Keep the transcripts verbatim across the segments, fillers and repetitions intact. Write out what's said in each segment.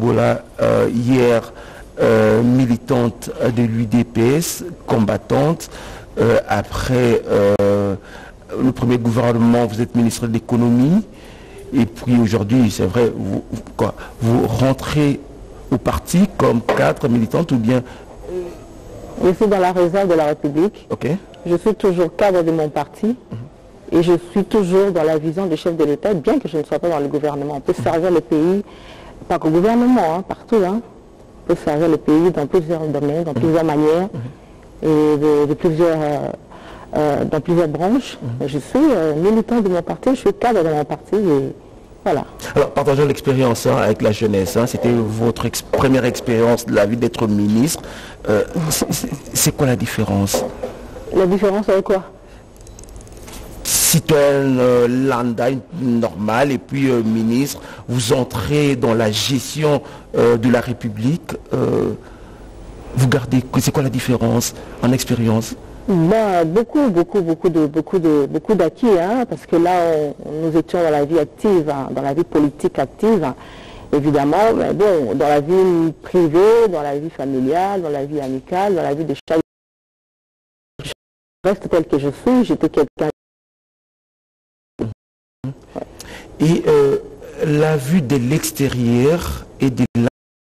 Boula, euh, hier euh, militante de l'U D P S, combattante. Euh, après euh, le premier gouvernement, vous êtes ministre de l'économie. Et puis aujourd'hui, c'est vrai, vous, quoi, vous rentrez au parti comme cadre militante ou bien... Je suis dans la réserve de la République. Okay. Je suis toujours cadre de mon parti. Mm-hmm. Et je suis toujours dans la vision du chef de l'État, bien que je ne sois pas dans le gouvernement. On peut servir le pays, pas qu'au gouvernement, hein, partout. Hein. On peut servir le pays dans plusieurs domaines, dans plusieurs mm-hmm. manières, mm-hmm. et de, de plusieurs, euh, euh, dans plusieurs branches. Mm-hmm. Je suis euh, militant de mon parti, je suis cadre de mon parti. Et voilà. Alors, partageons l'expérience hein, avec la jeunesse. Hein. C'était votre ex première expérience de la vie d'être ministre. Euh, c'est quoi la différence? La différence avec quoi? Citoyenne euh, lambda normale et puis euh, ministre, vous entrez dans la gestion euh, de la République. Euh, vous gardez, c'est quoi la différence en expérience? Ben, beaucoup, beaucoup, beaucoup de, beaucoup de, beaucoup d'acquis, hein, parce que là, on, nous étions dans la vie active, hein, dans la vie politique active, hein, évidemment, mais bon, dans la vie privée, dans la vie familiale, dans la vie amicale, dans la vie de chaque... Je reste tel que je suis, j'étais quelqu'un... Et euh, la vue de l'extérieur et de la...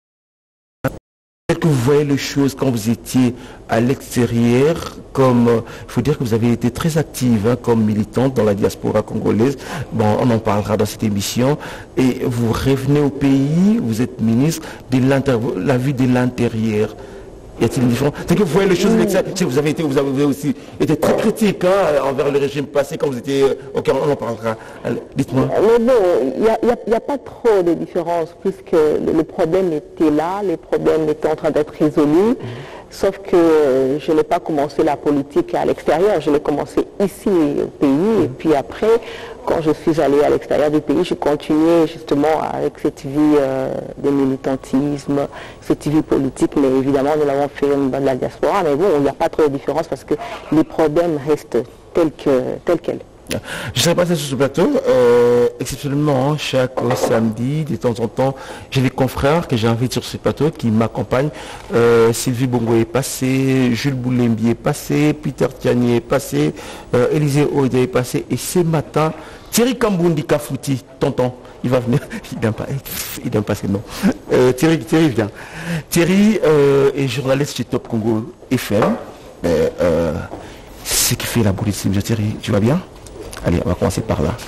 que vous voyez les choses quand vous étiez à l'extérieur, comme il euh, faut dire que vous avez été très active hein, comme militante dans la diaspora congolaise. Bon, on en parlera dans cette émission. Et vous revenez au pays, vous êtes ministre de la vue de l'intérieur. Y a-t-il une différence? C'est que vous voyez les choses de l'extérieur. Vous avez été, vous avez aussi été très critique hein, envers le régime passé quand vous étiez. Ok, on en parlera. Dites-moi. Mais bon, il n'y a, a pas trop de différence puisque le, le problème était là, les problèmes étaient en train d'être résolus. Mm-hmm. Sauf que je n'ai pas commencé la politique à l'extérieur, je l'ai commencé ici au pays. Et puis après, quand je suis allée à l'extérieur du pays, j'ai continué justement avec cette vie euh, de militantisme, cette vie politique. Mais évidemment, nous l'avons fait dans la diaspora. Mais bon, il n'y a pas trop de différence parce que les problèmes restent tels que, tels quels. Je serai passé sur ce plateau, euh, exceptionnellement, chaque samedi, de temps en temps, j'ai des confrères que j'invite sur ce plateau qui m'accompagnent. Euh, Sylvie Bongo est passée, Jules Boulembi est passé, Peter Tiani est passé, euh, Élisée Oide est passé, et ce matin, Thierry Kambundi Kafouti, tonton, il va venir, il n'aime pas, il n'aime pas ses noms. Euh, Thierry, Thierry vient. Thierry euh, est journaliste chez Top Congo F M. Euh, euh, c'est ce qui fait la politique. Monsieur Thierry, tu vas bien? Allez, on va commencer par là.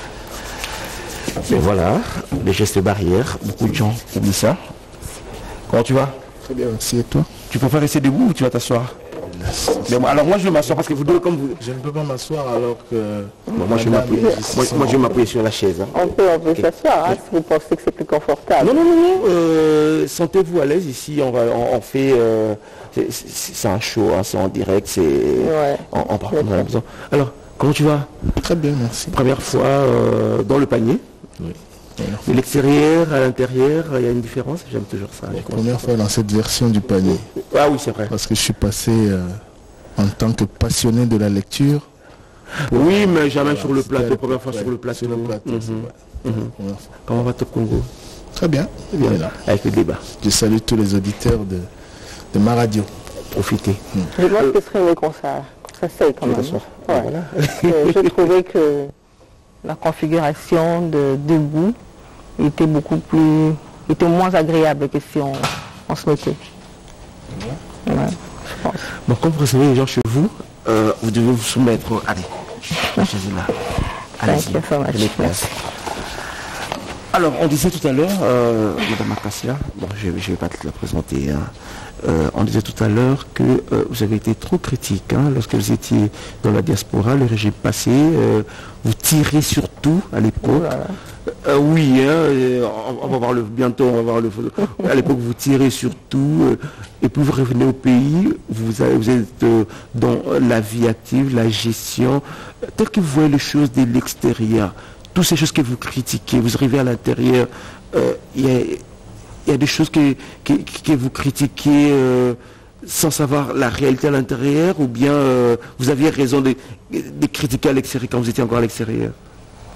Et voilà, les gestes barrières, beaucoup de gens oublient ça. Comment tu vas? Très bien, merci. Et toi? Tu préfères rester debout ou tu vas t'asseoir? Bon, alors moi je vais m'asseoir parce que vous deux comme vous... Je ne peux pas m'asseoir alors que... Bon, moi je vais m'appuyer moi, moi, je vais m'appuyer sur la chaise. Hein. On peut, on peut okay. s'asseoir hein, si vous pensez que c'est plus confortable. Non, non, non, non. Euh, sentez-vous à l'aise ici, on, va, on, on fait... Euh, c'est un show, hein, c'est en direct, c'est... Ouais, on, on part comme on a besoin. Alors... Comment tu vas? Très bien, merci. Première fois euh, dans le panier. Oui. De l'extérieur à l'intérieur, il y a une différence. J'aime toujours ça. La première fois dans cette version du panier. Ah oui, c'est vrai. Parce que je suis passé euh, en tant que passionné de la lecture. Oui, mais jamais voilà, sur le plateau. Première fois ouais, sur le plateau. Sur le plateau, mm -hmm. mm -hmm. Comment va Top Congo? Très bien. bien là. Avec le débat. Je salue tous les auditeurs de, de ma radio. Profitez. Mm. Je pense que ce serait mieux qu'on ça. Ça c'est quand même. Ouais. Voilà. Je trouvais que la configuration de debout était beaucoup plus, était moins agréable que si on, on se mettait. Ouais, je pense. Bon, comme vous recevez les gens chez vous, euh, vous devez vous soumettre. Allez, la chaise est là. Allez-y, prenez place. Alors, on disait tout à l'heure, euh, Madame Acacia, bon, je ne vais pas te la présenter, hein. Euh, on disait tout à l'heure que euh, vous avez été trop critique hein, lorsque vous étiez dans la diaspora, le régime passé, euh, vous tirez sur tout à l'époque. Voilà. Euh, oui, hein, on, on va voir le bientôt, on va voir le à l'époque vous tirez sur tout, euh, et puis vous revenez au pays, vous, avez, vous êtes euh, dans la vie active, la gestion, tel que vous voyez les choses de l'extérieur, toutes ces choses que vous critiquez, vous arrivez à l'intérieur, il euh, y a Il y a des choses que, que, que vous critiquez euh, sans savoir la réalité à l'intérieur, ou bien euh, vous aviez raison de, de critiquer à l'extérieur quand vous étiez encore à l'extérieur?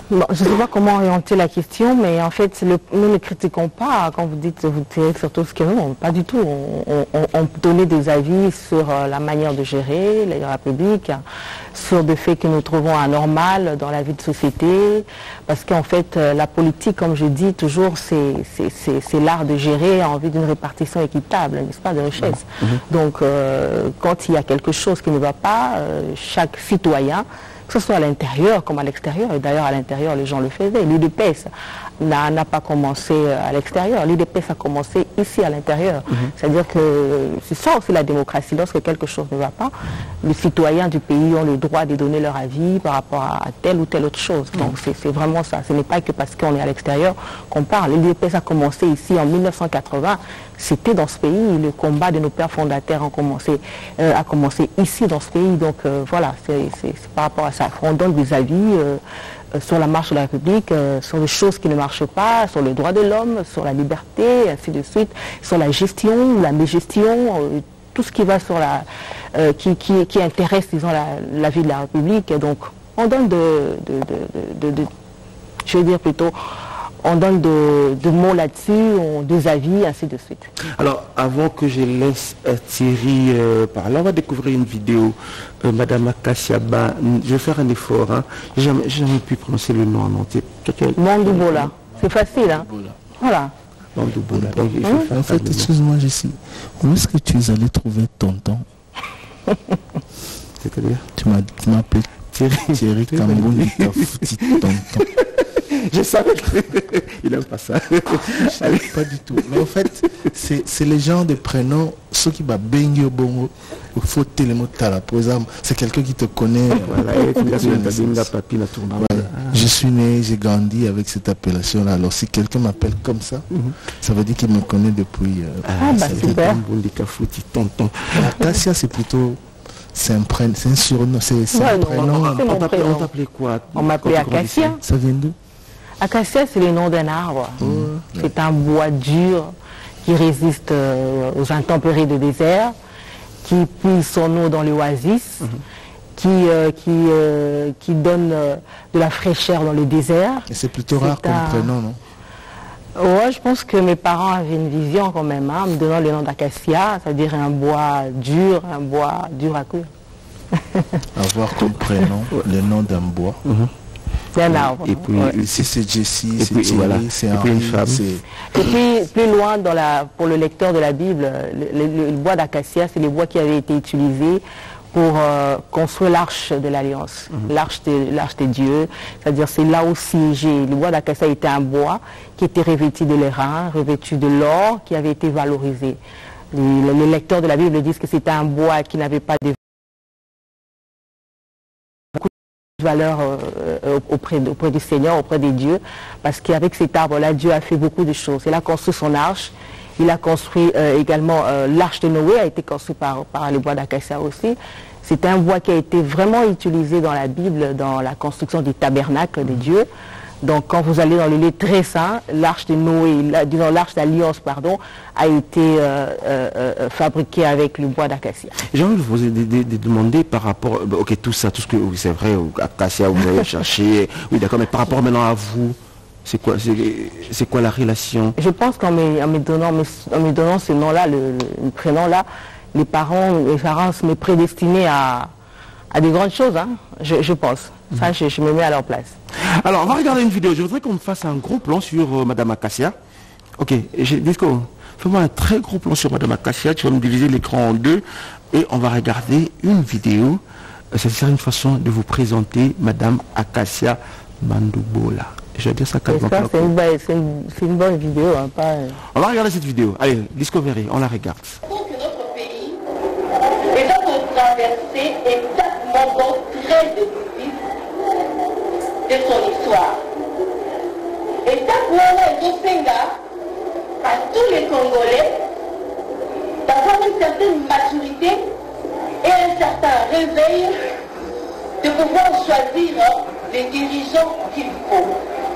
Bon, je ne sais pas comment orienter la question, mais en fait, le, nous ne critiquons pas, quand vous dites, vous tirez sur tout ce que nous, pas du tout. On, on, on donnait des avis sur euh, la manière de gérer la République, sur des faits que nous trouvons anormaux dans la vie de société, parce qu'en fait, euh, la politique, comme je dis toujours, c'est l'art de gérer en vue d'une répartition équitable, n'est-ce pas, de richesse. Mmh. Donc, euh, quand il y a quelque chose qui ne va pas, euh, chaque citoyen, que ce soit à l'intérieur comme à l'extérieur, et d'ailleurs à l'intérieur les gens le faisaient. L'U D P S n'a pas commencé à l'extérieur, l'U D P S a commencé ici à l'intérieur. Mm-hmm. C'est-à-dire que c'est ça aussi la démocratie, lorsque quelque chose ne va pas, les citoyens du pays ont le droit de donner leur avis par rapport à telle ou telle autre chose. Mm-hmm. Donc c'est vraiment ça, ce n'est pas que parce qu'on est à l'extérieur qu'on parle. L'U D P S a commencé ici en mille neuf cent quatre-vingts, c'était dans ce pays, le combat de nos pères fondateurs a commencé, euh, a commencé ici dans ce pays, donc euh, voilà, c'est par rapport à ça. On donne des avis euh, euh, sur la marche de la République, euh, sur les choses qui ne marchent pas, sur les droits de l'homme, sur la liberté, ainsi de suite, sur la gestion, la mégestion, euh, tout ce qui va sur la, euh, qui, qui, qui intéresse, disons, la, la vie de la République. Et donc, on donne de, de, de, de, de, de je veux dire plutôt, on donne de, de mots là-dessus, des avis, ainsi de suite. Alors, avant que je laisse euh, Thierry euh, parler, on va découvrir une vidéo. Euh, Madame Acacia Ba, je vais faire un effort. Hein. Je n'ai jamais, jamais pu prononcer le nom en entier. Mandoubola. C'est facile, hein. Voilà. Mandoubola. Donc, il faut mmh. faire en fait, excuse-moi, Jessie. Où est-ce que tu es allé trouver tonton? C'est-à-dire? Tu m'as appelé Thierry, Thierry Kambouni, tu as foutu tonton. Je savais qu'il n'aime pas ça. Pas du tout. Mais en fait, c'est les gens de prénoms, ceux qui va baigner au bongo, il faut tellement tala. Par exemple, c'est quelqu'un qui te connaît. Voilà, je suis né, j'ai grandi avec cette appellation-là. Alors si quelqu'un m'appelle comme ça, mm-hmm. ça veut dire qu'il me connaît depuis... Euh, ah bah super. Acacia, c'est plutôt... C'est un, un surnom, c'est ouais, un prénom. On t'appelait quoi? On m'appelait Acacia. Ça vient d'où? Acacia, c'est le nom d'un arbre. Mmh. C'est un bois dur qui résiste euh, aux intempéries de désert, qui puise son eau dans l'oasis, mmh. qui, euh, qui, euh, qui donne euh, de la fraîcheur dans le désert. Et c'est plutôt rare comme un... prénom, non? Ouais, je pense que mes parents avaient une vision quand même, hein, me donnant le nom d'Acacia, c'est-à-dire un bois dur, un bois dur à cuire. Avoir comme prénom le nom d'un bois. Mmh. C'est un arbre. Et puis, ouais. si c'est Jessie, c'est Thierry, voilà. c'est Henri, une femme. Et puis, plus loin, dans la, pour le lecteur de la Bible, le, le, le bois d'acacia, c'est les bois qui avaient été utilisés pour euh, construire l'arche de l'Alliance, mm-hmm. l'arche de, l'arche de Dieu. C'est-à-dire, c'est là aussi, j'ai, le bois d'acacia était un bois qui était revêtu de l'airain, revêtu de l'or, qui avait été valorisé. Les, les lecteurs de la Bible disent que c'était un bois qui n'avait pas de valeur euh, auprès, de, auprès du Seigneur, auprès des dieux, parce qu'avec cet arbre-là, Dieu a fait beaucoup de choses. Il a construit son arche, il a construit euh, également euh, l'arche de Noé, a été construit par, par le bois d'acacia aussi. C'est un bois qui a été vraiment utilisé dans la Bible, dans la construction du tabernacle de Dieu. Donc quand vous allez dans le lieu très saint, l'arche de Noé, disons l'arche d'alliance, pardon, a été euh, euh, fabriquée avec le bois d'acacia. J'ai envie de vous de, de, de demander par rapport, ok, tout ça, tout ce que c'est vrai, acacia, vous avez cherché, oui d'accord, mais par rapport maintenant à vous, c'est quoi, c'est quoi la relation? Je pense qu'en me, me donnant, en me donnant ce nom-là, le, le prénom-là, les parents, les parents me prédestinaient à, à des grandes choses, hein, je, je pense. Ça, je, je me mets à leur place. Alors, on va regarder une vidéo. Je voudrais qu'on me fasse un gros plan sur euh, Madame Acacia. Ok, Disco, fais-moi un très gros plan sur Madame Acacia. Tu vas me diviser l'écran en deux et on va regarder une vidéo. Ça sert une façon de vous présenter Madame Acacia Mandoubola. Je vais dire ça calmement. C'est une, une, une bonne vidéo. Hein, pas... On va regarder cette vidéo. Allez, Discovery, on la regarde. Pour que notre pays est en traversée exactement très décisif de son histoire. Et Tapuana et Josenga, à tous les Congolais, d'avoir une certaine maturité et un certain réveil de pouvoir choisir les dirigeants qu'il faut.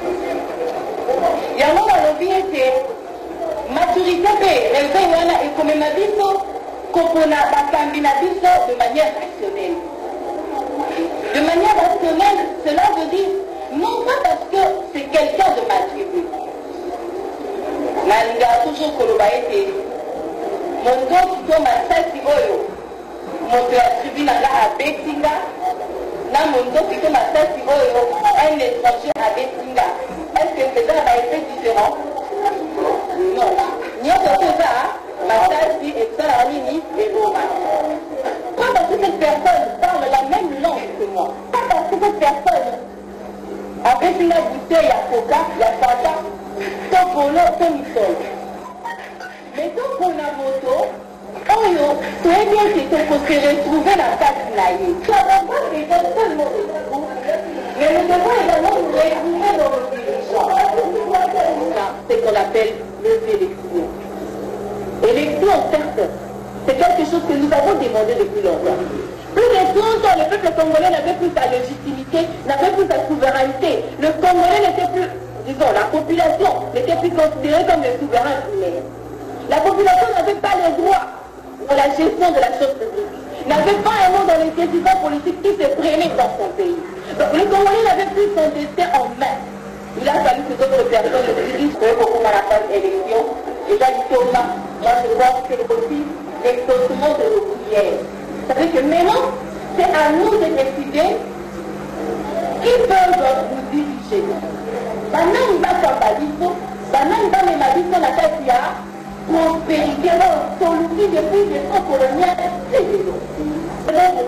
Il y a un moment où c'est maturité et réveil et comme ma biso, qu'on a de manière rationnelle. De manière rationnelle, cela veut dire Non pas parce que c'est quelqu'un de ma tribu. Nanga toujours Kolobaete. Mon dos qui tombe à Sassi Oyo. Mon de la tribu Nanga à Bettinga. Na mon dos qui tombe à Sassi Oyo. Un étranger à Bettinga. Est-ce que c'est un effet différent? Non. N'y a pas de ça. Ma Sassi et Salamini et Roma. Pas parce que cette personne parle la même langue que moi. Pas parce que cette personne avec une bouteille, il y a coca, il y a fanta, ton polo, ton misol. Mais ton polo moto, oh yo, tu es bien que tu peux se retrouver la place naïve. Tu as pas déjà seulement des trous, mais nous devons également nous retrouver dans nos dirigeants. C'est ce qu'on appelle les élections. Élections, certes, c'est quelque chose que nous avons demandé depuis longtemps. Plus de trente ans, le peuple congolais n'avait plus sa légitimité, n'avait plus sa souveraineté. Le Congolais n'était plus, disons, la population n'était plus considérée comme le souverain primaire. La population n'avait pas les droits pour la gestion de la chose publique, n'avait pas un mot dans les décisions politiques qui se prenaient dans son pays. Donc le Congolais n'avait plus son destin en main. Il a fallu que d'autres personnes le dirigent beaucoup à la phase d'élection. Et là, il tourne là. Moi, je vois que c'est aussi l'exaucement de nos prières. Ça veut dire que maintenant, c'est à nous de décider qui peuvent nous diriger. Maintenant, il va faire la liste. Maintenant, il va mettre la liste dans la tête qui a prospérité. Alors, solution depuis les temps coloniales, c'est des autres.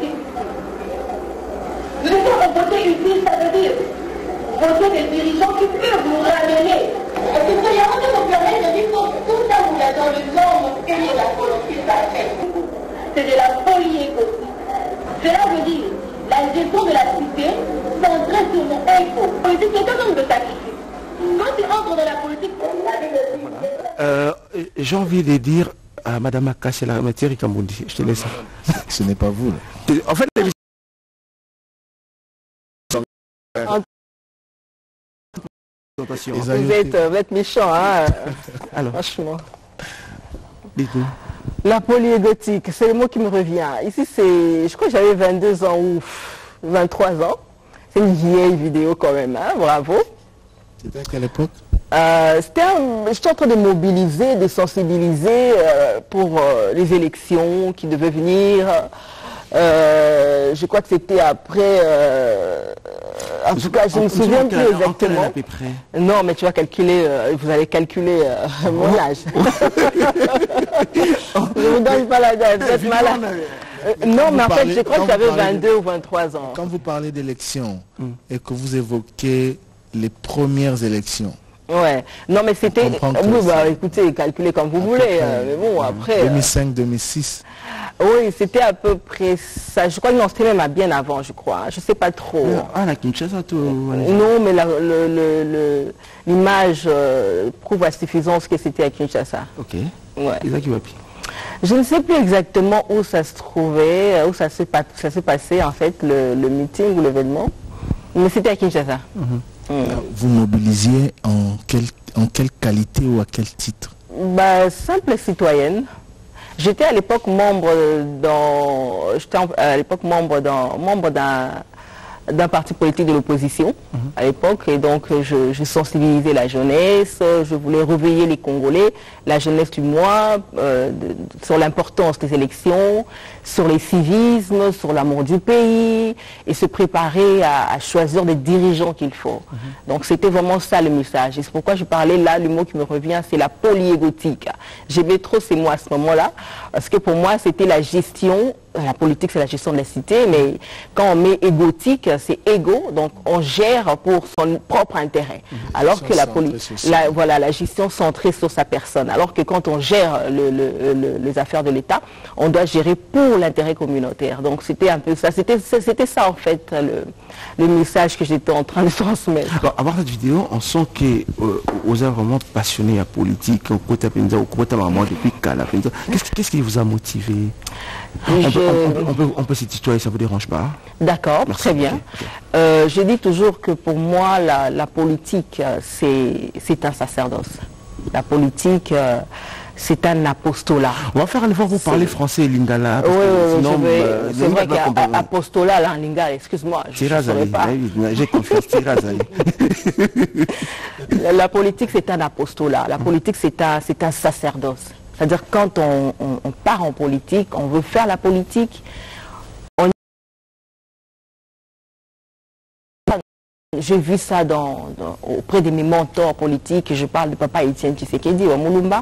Nous devons voter utile, ça veut dire voter des dirigeants qui peuvent nous ramener. Parce que ça y a un nous permet de dire que tout ça, vous l'avez dans le nom et la volonté de la paix. C'est de la folie égotique. Cela veut dire la gestion de la cité centrée sur mon ego. Politique, c'est un nombre de sacrifices. Quand tu entres dans la politique, euh, j'ai envie de dire à Madame Akasia la matière Kambundi, je te laisse. Ce n'est pas vous. Là. En fait, vous êtes, vous êtes méchant, hein. Alors, franchement. Dites-nous. La polyégotique, c'est le mot qui me revient. Ici, c'est, je crois que j'avais vingt-deux ans ou vingt-trois ans. C'est une vieille vidéo quand même, hein, bravo. C'était à quelle époque? euh, C'était un, j'étais en train de mobiliser, de sensibiliser euh, pour euh, les élections qui devaient venir. Euh, je crois que c'était après... Euh, en tout cas, je ne me souviens plus exactement. À peu près. Non, mais tu vas calculer, euh, vous allez calculer euh, oh. mon âge. Je ne vous donne pas la date, vous êtes malade. Euh, non, mais en parlez, fait, je crois que j'avais vingt-deux ou vingt-trois ans. Quand vous parlez d'élections mm. et que vous évoquez les premières élections, ouais, non mais c'était... Oui, bah écoutez, calculez comme vous voulez, euh, mais bon, après... deux mille cinq deux mille six. Oui, c'était à peu près ça. Je crois que non, c'était même à bien avant, je crois. Je sais pas trop. Ah, la Kinshasa, tout... Non, mais l'image euh, prouve à suffisance que c'était à Kinshasa. Ok. Ouais. Et là, qui va pire? Je ne sais plus exactement où ça se trouvait, où ça s'est passé, en fait, le, le meeting ou l'événement. Mais c'était à Kinshasa. Mm-hmm. mm. Vous mobilisiez en quelle, en quelle qualité ou à quel titre? Bah, simple citoyenne. J'étais à l'époque membre dans, j'étais à l'époque membre dans, membre d'un, d'un parti politique de l'opposition mmh. à l'époque, et donc je, je sensibilisais la jeunesse, je voulais réveiller les Congolais, la jeunesse du mois, euh, de, sur l'importance des élections, sur les civismes, sur l'amour du pays, et se préparer à, à choisir des dirigeants qu'il faut. Mmh. Donc c'était vraiment ça le message, et c'est pourquoi je parlais là, le mot qui me revient, c'est la polyégotique. J'aimais trop ces mots à ce moment-là, parce que pour moi c'était la gestion. La politique, c'est la gestion de la cité, mais quand on met égotique, c'est égo, donc on gère pour son propre intérêt. Mmh. Alors que la, la, voilà, la gestion centrée sur sa personne. Alors que quand on gère le, le, le, les affaires de l'État, on doit gérer pour l'intérêt communautaire. Donc c'était un peu ça. C'était ça en fait le, le message que j'étais en train de transmettre. Alors, à voir cette vidéo, on sent que euh, vous êtes vraiment passionné à politique, au côté de maman depuis Kala. Qu'est-ce qu'est-ce qui vous a motivé? On peut, on, peut, on, peut, on peut se tutoyer, ça ne vous dérange pas? D'accord, très bien. Okay. Euh, je dis toujours que pour moi, la, la politique, c'est un sacerdoce. La politique, euh, c'est un apostolat. On va faire un effort pour parler français, Lingala. Oui, oui, euh, c'est vrai qu'apostolat, là, en Lingala, excuse-moi, je ne saurais pas. J'ai confiance, La politique, c'est un apostolat. La politique, c'est un, un sacerdoce. C'est-à-dire, quand on, on, on part en politique, on veut faire la politique, on... J'ai vu ça dans, dans, auprès de mes mentors politiques. Je parle de Papa Etienne Tshisekedi au Mulumba.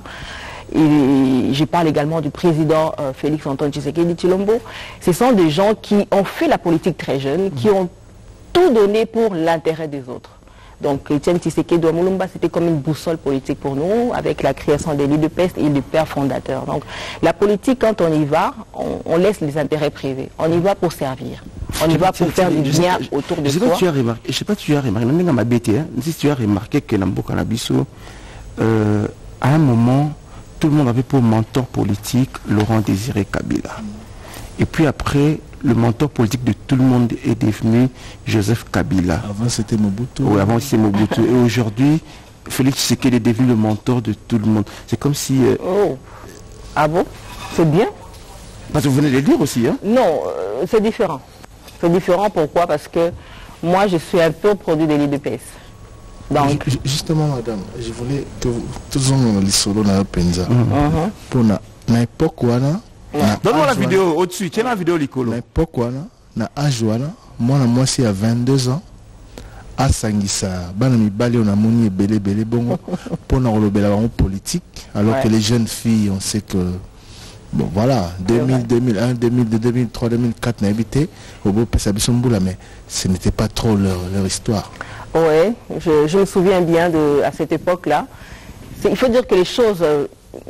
Et je parle également du président euh, Félix Antoine Tshisekedi Tshilombo. Ce sont des gens qui ont fait la politique très jeune, qui ont tout donné pour l'intérêt des autres. Donc Etienne Tshisekedi au Mulumba, c'était comme une boussole politique pour nous, avec la création des lits de peste et du père fondateur. Donc la politique, quand on y va, on, on laisse les intérêts privés. On y va pour servir. On y va pour faire du bien autour de soi. Je ne sais pas si tu as remarqué, si tu as remarqué que Nambo Nabiso, euh, à un moment, tout le monde avait pour mentor politique Laurent Désiré Kabila. Et puis après, le mentor politique de tout le monde est devenu Joseph Kabila. Avant c'était Mobutu. Oui, avant c'était Mobutu. Et aujourd'hui, Félix Tshisekedi est devenu le mentor de tout le monde. C'est comme si... Euh... Oh. Ah bon? C'est bien? Parce que vous venez de le dire aussi, hein? Non, euh, c'est différent. C'est différent, pourquoi? Parce que moi, je suis un peu produit de l'I D P S. Donc... Justement, madame, je voulais que vous... Tous on les solos dans la penza. Pour na époque, donne-moi la vidéo au-dessus. Tiens la vidéo, Licolo. Na époque, na Ajuana, moi, moi, si à vingt-deux ans, à Sangissa, bana mibali on a moni belé belé bon pour na relobela en politique, alors ouais. que les jeunes filles, on sait que bon voilà, deux mille, deux mille un, deux mille deux, deux mille trois, deux mille quatre, n'a habité au beau Pessabisomboula, mais ce n'était pas trop leur, leur histoire. Oui, je, je me souviens bien de, à cette époque-là. Il faut dire que les choses, euh,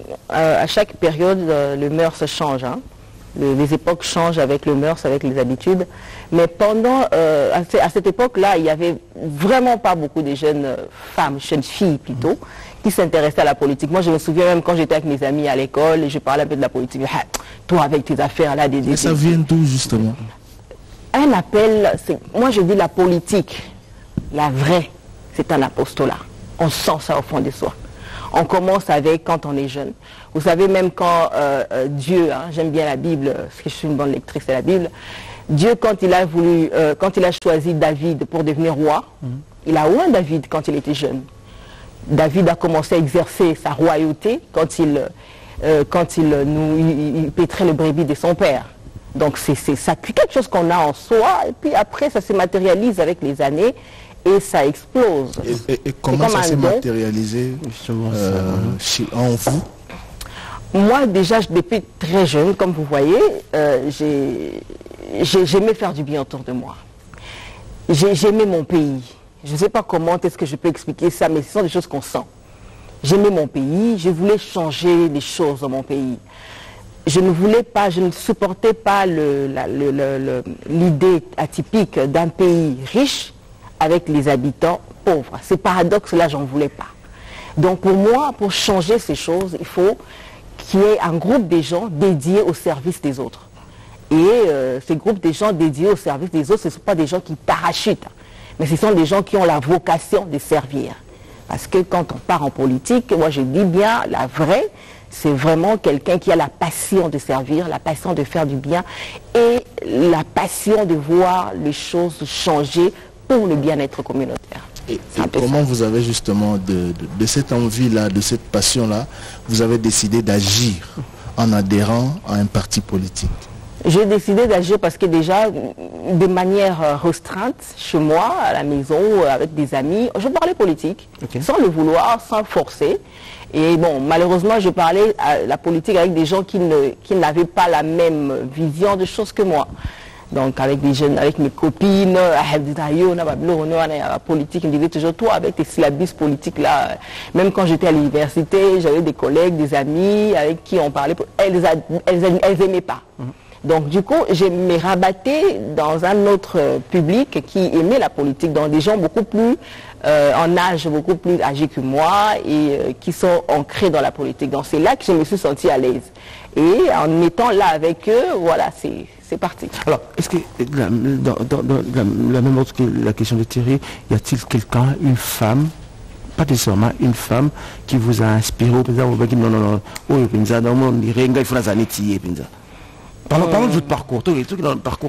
à chaque période, euh, le mœurs change. Hein. Le, les époques changent avec le mœurs, avec les habitudes. Mais pendant, euh, à, à cette époque-là, il n'y avait vraiment pas beaucoup de jeunes femmes, jeunes filles plutôt, qui s'intéressaient à la politique. Moi, je me souviens même quand j'étais avec mes amis à l'école et je parlais un peu de la politique. Ah, toi, avec tes affaires là, des... Et ça vient d'où, justement? Un appel, moi je dis la politique, la vraie, c'est un apostolat. On sent ça au fond de soi. On commence avec quand on est jeune. Vous savez, même quand euh, euh, Dieu, hein, j'aime bien la Bible, parce que je suis une bonne lectrice de la Bible, Dieu, quand il a voulu, euh, quand il a choisi David pour devenir roi, mmh. il a oint David quand il était jeune. David a commencé à exercer sa royauté quand il, euh, quand il, nous, il, il pétrait le brebis de son père. Donc c'est ça, quelque chose qu'on a en soi, et puis après ça se matérialise avec les années, et ça explose. Et, et, et comment ça s'est matérialisé euh, chez, en vous? Moi déjà, depuis très jeune, comme vous voyez, euh, j'aimais faire du bien autour de moi. J'aimais mon pays. Je ne sais pas comment est-ce que je peux expliquer ça, mais ce sont des choses qu'on sent. J'aimais mon pays, je voulais changer les choses dans mon pays. Je ne voulais pas, je ne supportais pas l'idée atypique d'un pays riche avec les habitants pauvres. Ces paradoxes-là, j'en voulais pas. Donc pour moi, pour changer ces choses, il faut qu'il y ait un groupe de gens dédiés au service des autres. Et euh, ces groupes de gens dédiés au service des autres, ce ne sont pas des gens qui parachutent, mais ce sont des gens qui ont la vocation de servir. Parce que quand on part en politique, moi je dis bien, la vraie, c'est vraiment quelqu'un qui a la passion de servir, la passion de faire du bien et la passion de voir les choses changer pour le bien-être communautaire. Et, et comment ça. Vous avez justement, de, de, de cette envie-là, de cette passion-là, vous avez décidé d'agir en adhérant à un parti politique? J'ai décidé d'agir parce que déjà, de manière restreinte, chez moi, à la maison, avec des amis, je parlais politique, okay. sans le vouloir, sans forcer. Et bon, malheureusement, je parlais à la politique avec des gens qui ne, qui n'avaient pas la même vision de choses que moi. Donc avec des jeunes, avec mes copines, la politique, ils me disaient toujours, toi avec tes syllabus politiques là, même quand j'étais à l'université, j'avais des collègues, des amis avec qui on parlait, elles, elles, elles aimaient pas. Mm-hmm. Donc du coup, je me rabattais dans un autre euh, public qui aimait la politique, dans des gens beaucoup plus euh, en âge, beaucoup plus âgés que moi et euh, qui sont ancrés dans la politique. Donc c'est là que je me suis sentie à l'aise. Et en étant là avec eux, voilà, c'est parti. Alors, est-ce que, dans, dans, dans la, la même autre que la question de Thierry, y a-t-il quelqu'un, une femme, pas nécessairement une femme qui vous a inspiré. Non, non, non. Il faut Parlons, parlons de votre parcours. Tout dans le parcours,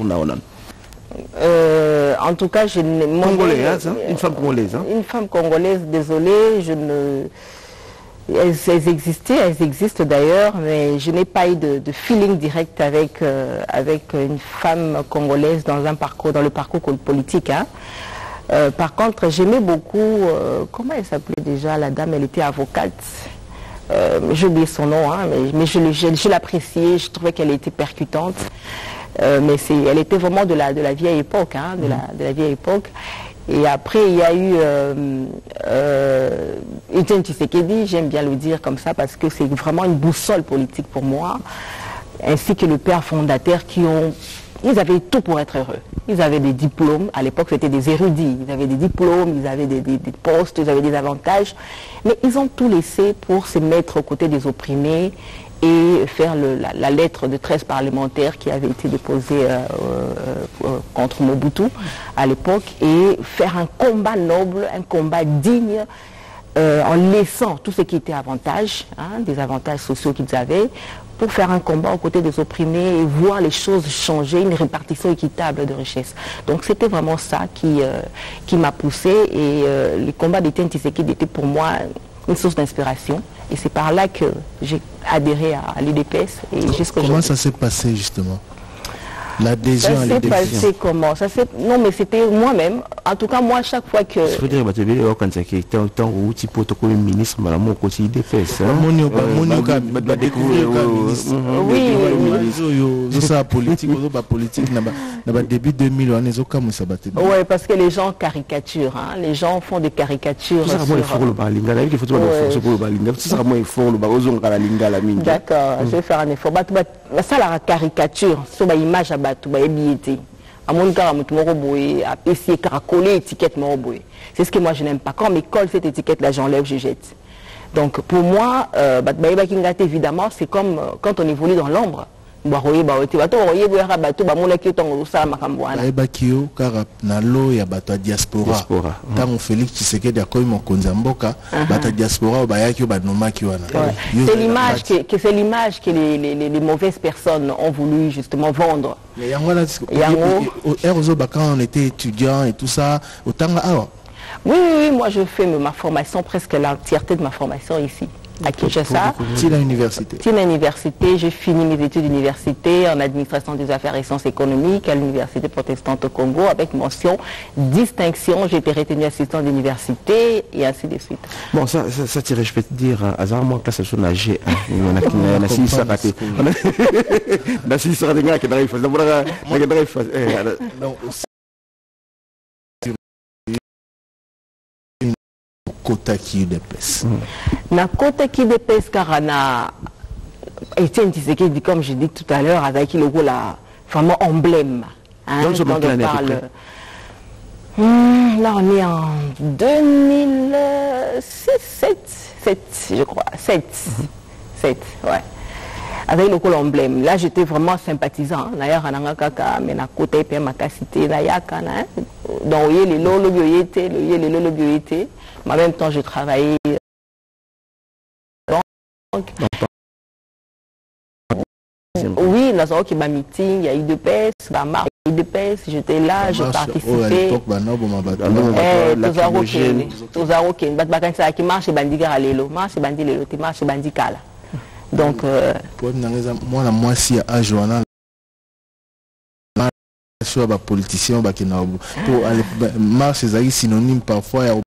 euh, en tout cas, je n'ai Congolais, hein, une femme congolaise. Hein? Une femme congolaise, désolée, je ne. Elles, elles existaient, elles existent d'ailleurs, mais je n'ai pas eu de, de feeling direct avec, euh, avec une femme congolaise dans un parcours, dans le parcours politique. Hein. Euh, par contre, j'aimais beaucoup, euh, comment elle s'appelait déjà, la dame, elle était avocate. Euh, j'ai oublié son nom, hein, mais, mais je, je, je l'appréciais, je trouvais qu'elle était percutante. Euh, mais c'est, elle était vraiment de la, de la vieille époque, hein, de, la, de la vieille époque. Et après, il y a eu euh, euh, Etienne Tshisekedi, j'aime bien le dire comme ça, parce que c'est vraiment une boussole politique pour moi, ainsi que le père fondateur qui ont... Ils avaient tout pour être heureux. Ils avaient des diplômes, à l'époque c'était des érudits, ils avaient des diplômes, ils avaient des, des, des postes, ils avaient des avantages, mais ils ont tout laissé pour se mettre aux côtés des opprimés et faire le, la, la lettre de treize parlementaires qui avait été déposée euh, euh, contre Mobutu à l'époque et faire un combat noble, un combat digne euh, en laissant tout ce qui était avantages, hein, des avantages sociaux qu'ils avaient, pour faire un combat aux côtés des opprimés et voir les choses changer, une répartition équitable de richesses. Donc c'était vraiment ça qui, euh, qui m'a poussé et euh, les combats d'Etienne Tshisekedi étaient pour moi une source d'inspiration. Et c'est par là que j'ai adhéré à, à l'U D P S. Et comment ça s'est passé justement? L'adhésion à l'U D P S. Ça s'est passé comment? Ça s'est... Non, mais c'était moi-même. En tout cas, moi, à chaque fois que... Il faut dire que tu as tant où tu peux te connaître ministre, mais mon côté I D P S. Oui, oui. C'est ça, politique, politique. Début deux mille, on est au Cameroun. Oui, parce que les gens caricaturent. Hein. Les gens font des caricatures. D'accord, je vais faire un effort. Ça, la caricature, c'est une image à battre, c'est ce que moi je n'aime pas. Quand on me colle cette étiquette-là, j'enlève, je jette. Donc pour moi, euh, évidemment, c'est comme euh, quand on évolue dans l'ombre. Il y a diaspora. Félix Tshisekedi a connu mon Konzamboka, diaspora, c'est l'image que, que c'est l'image que les, les, les mauvaises personnes ont voulu justement vendre. Quand on était étudiant et tout ça, autant oui, oui, oui, moi je fais ma formation, presque l'entièreté de ma formation ici. À Kinshasa. Tila Université. Tila Université, j'ai fini mes études d'université en administration des affaires et sciences économiques à l'Université protestante au Congo avec mention distinction. J'ai été retenu assistant d'université et ainsi de suite. Bon, ça, ça, ça je peux te dire, à un moment, classe sur la G un. On a six raté. On a six raté. Kota qui dépêche. Na kota qui dépêche car na Etienne Tshisekedi, comme je dis tout à l'heure, avec le rôle vraiment emblème. Hein, quand on parle. Hum, là on est en deux mille six, sept, je crois, sept, sept, ouais. Avec le rôle emblème. Là j'étais vraiment sympathisant. D'ailleurs, on a kaka, mais na kota et puis ma cité na yaka na. Donc il y a les lolo bioyété, il y a les lolo bioyété. Mais en même temps, je travaillais. Oui, dans un meeting, il y a eu de P S, il y a eu de P S, j'étais là, je participais. Donc, moi, moi, si à Joana, sur les politiciens, marche est synonyme parfois à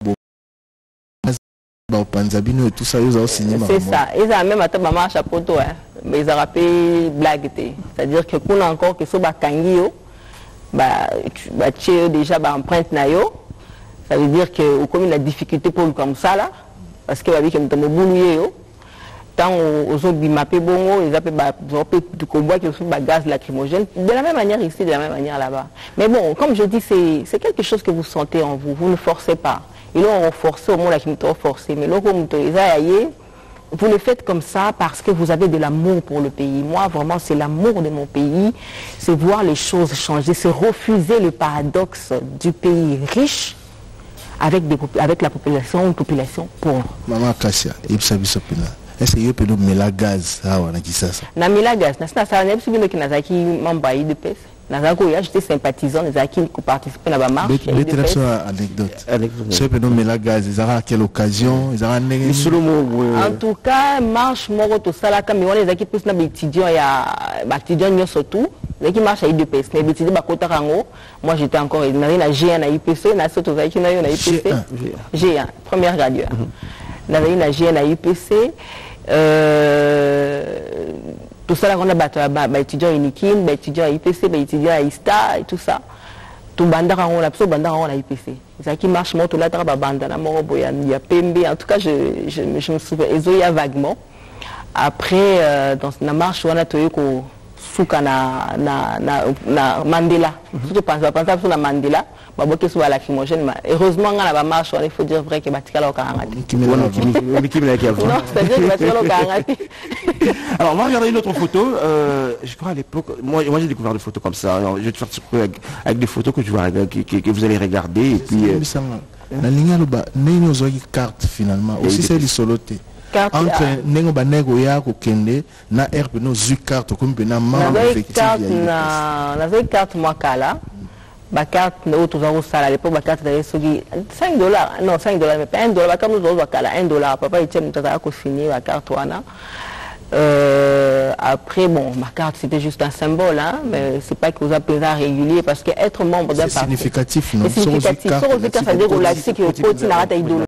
tout ça, c'est ça. Ils ont même atteint ma marche à poto, mais ils ont rappelé blague. C'est-à-dire que qu'on a encore que ce bakangio, bah, déjà bah empreinte nayo. Ça veut dire que comme la difficulté pour comme ça là, parce que avec comme tomo boulouye tant aux autres bimapé bongo, ils appellent bah du combat qui sont bah gaz lacrymogène. De la même manière ici, de la même manière là-bas. Mais bon, comme je dis, c'est c'est quelque chose que vous sentez en vous. Vous ne forcez pas. Ils l'ont renforcé au moins la qui forcé, mais vous le faites comme ça parce que vous avez de l'amour pour le pays. Moi, vraiment, c'est l'amour de mon pays, c'est voir les choses changer, c'est refuser le paradoxe du pays riche avec, des, avec la population, une population pauvre. Maman Kassia, est-ce que vous pouvez mettre la gaz? Na mila gaz, na sina sa na biso bino ki nazaki membre I D P S. Nazako ya j'étais sympathisant, nazaki qui participer na ba marche. Mais tu as une anecdote. Est-ce que vous pouvez mettre la gaz? Ils à quelle occasion? Ils En tout cas, marche moko to sala ka mi wana ezaki plus na ba étudiant ya ba étudiant nyo surtout. Les qui marchent à I D P S, mais étudiants ba kota rango. Moi j'étais encore na G un na I P C, na soto zaki na yo na I P C. G un, première graduée. Na na G un na I P C. Euh, tout ça là on a battu bah étudiants unikin, bah étudiants I P C, bah étudiants à I S T A et tout ça. Tout bandara on a absolu bandara on a I P C. Ça qui marche moi tout là tra ba bandana moro boya il y a P M B en tout cas je je, je me souviens Ezoya vaguement. Après euh, dans la marche on a toyo ko suka na na na na Mandela. Surtout pense pas penser sur la Mandela. Baboke soit lacrymogène. Heureusement on a la marche il faut dire vrai que batikala okangati. Non, c'est-à-dire que batikala okangati. Alors on va regarder une autre photo. Euh, je crois à l'époque, moi, moi j'ai découvert des photos comme ça. Alors, je vais te faire avec, avec des photos que, tu vois, que, que, que vous allez regarder. Et puis, euh, la ligne de carte finalement. Aussi c'est le soloté. Entre nengo banego ya ko kende na R P no zu carte comme na membre effectif. Na na carte moi kala. Ma carte nous tous avons ça à l'époque ma carte d'ailleurs cinq dollars non cinq dollars mais pas un dollar comme nous avons un dollar papa il tient nous à signer ma carte wana. Euh, après bon ma carte c'était juste un symbole hein, mais c'est pas que vous appelez ça régulier parce que être membre d'un parti c'est significatif non c'est significatif sur le carte ça veut dire qu'on l'a dit que petit n'a pas idole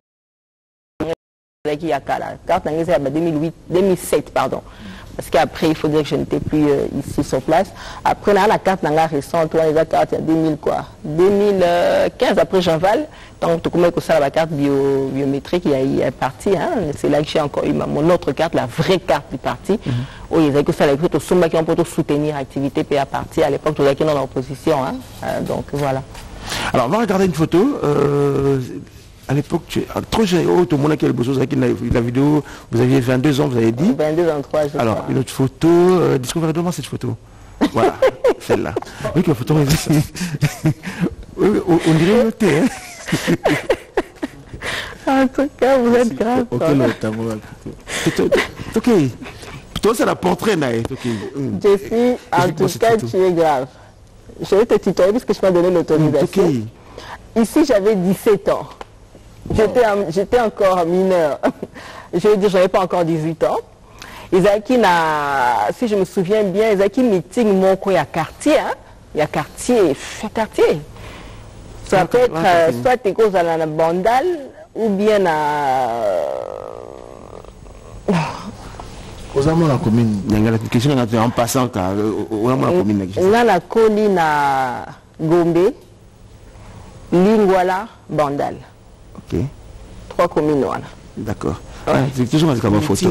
qui a la carte en deux mille huit deux mille sept pardon. Parce qu'après, il faut dire que je n'étais plus euh, ici sur place. Après, là, la carte n'a récente, on a carte il y a deux mille quoi, deux mille quinze après Jean-Val. Donc, tout comme ça, la carte bio, biométrique, il y a parti. Hein, c'est là que j'ai encore eu ma, mon autre carte, la vraie carte du parti. Mm -hmm. Où il y a que ça, les autres sommes qui ont pour soutenir l'activité P A parti. À l'époque, tout le monde dans l'opposition. Hein, euh, donc, voilà. Alors, on va regarder une photo. Euh, À l'époque, tu es trop jeune, oh, tout le monde a quel beau chose, la vidéo, vous aviez vingt-deux ans, vous avez dit. vingt-deux, vingt-trois, je Alors, crois. une autre photo, euh, discouvre-moi cette photo. Voilà, celle-là. Oui, que la photo est ici. on, on dirait le thé, hein. En tout cas, vous êtes grave. Ok, ok. Toi, c'est la portrait, Naï. Je suis, en tout cas, tu es grave. Je vais te tutoyer puisque je m'ai donné l'autorisation. Ici, j'avais dix-sept ans. J'étais encore mineur. Je veux dire, je n'avais pas encore dix-huit ans. Isaki n'a, si je me souviens bien, Isaki meeting mon il y a quartier, hein? Il y a quartier, quartier. Ça peut être euh, soit tu causes à la Bandal ou bien à. Aux amours la commune. Il y a une question en passant car aux amours la commune. On a la colline à Gombe, Lingwala, Bandal. Ok. Trois communes. D'accord. C'est toujours comme une photo.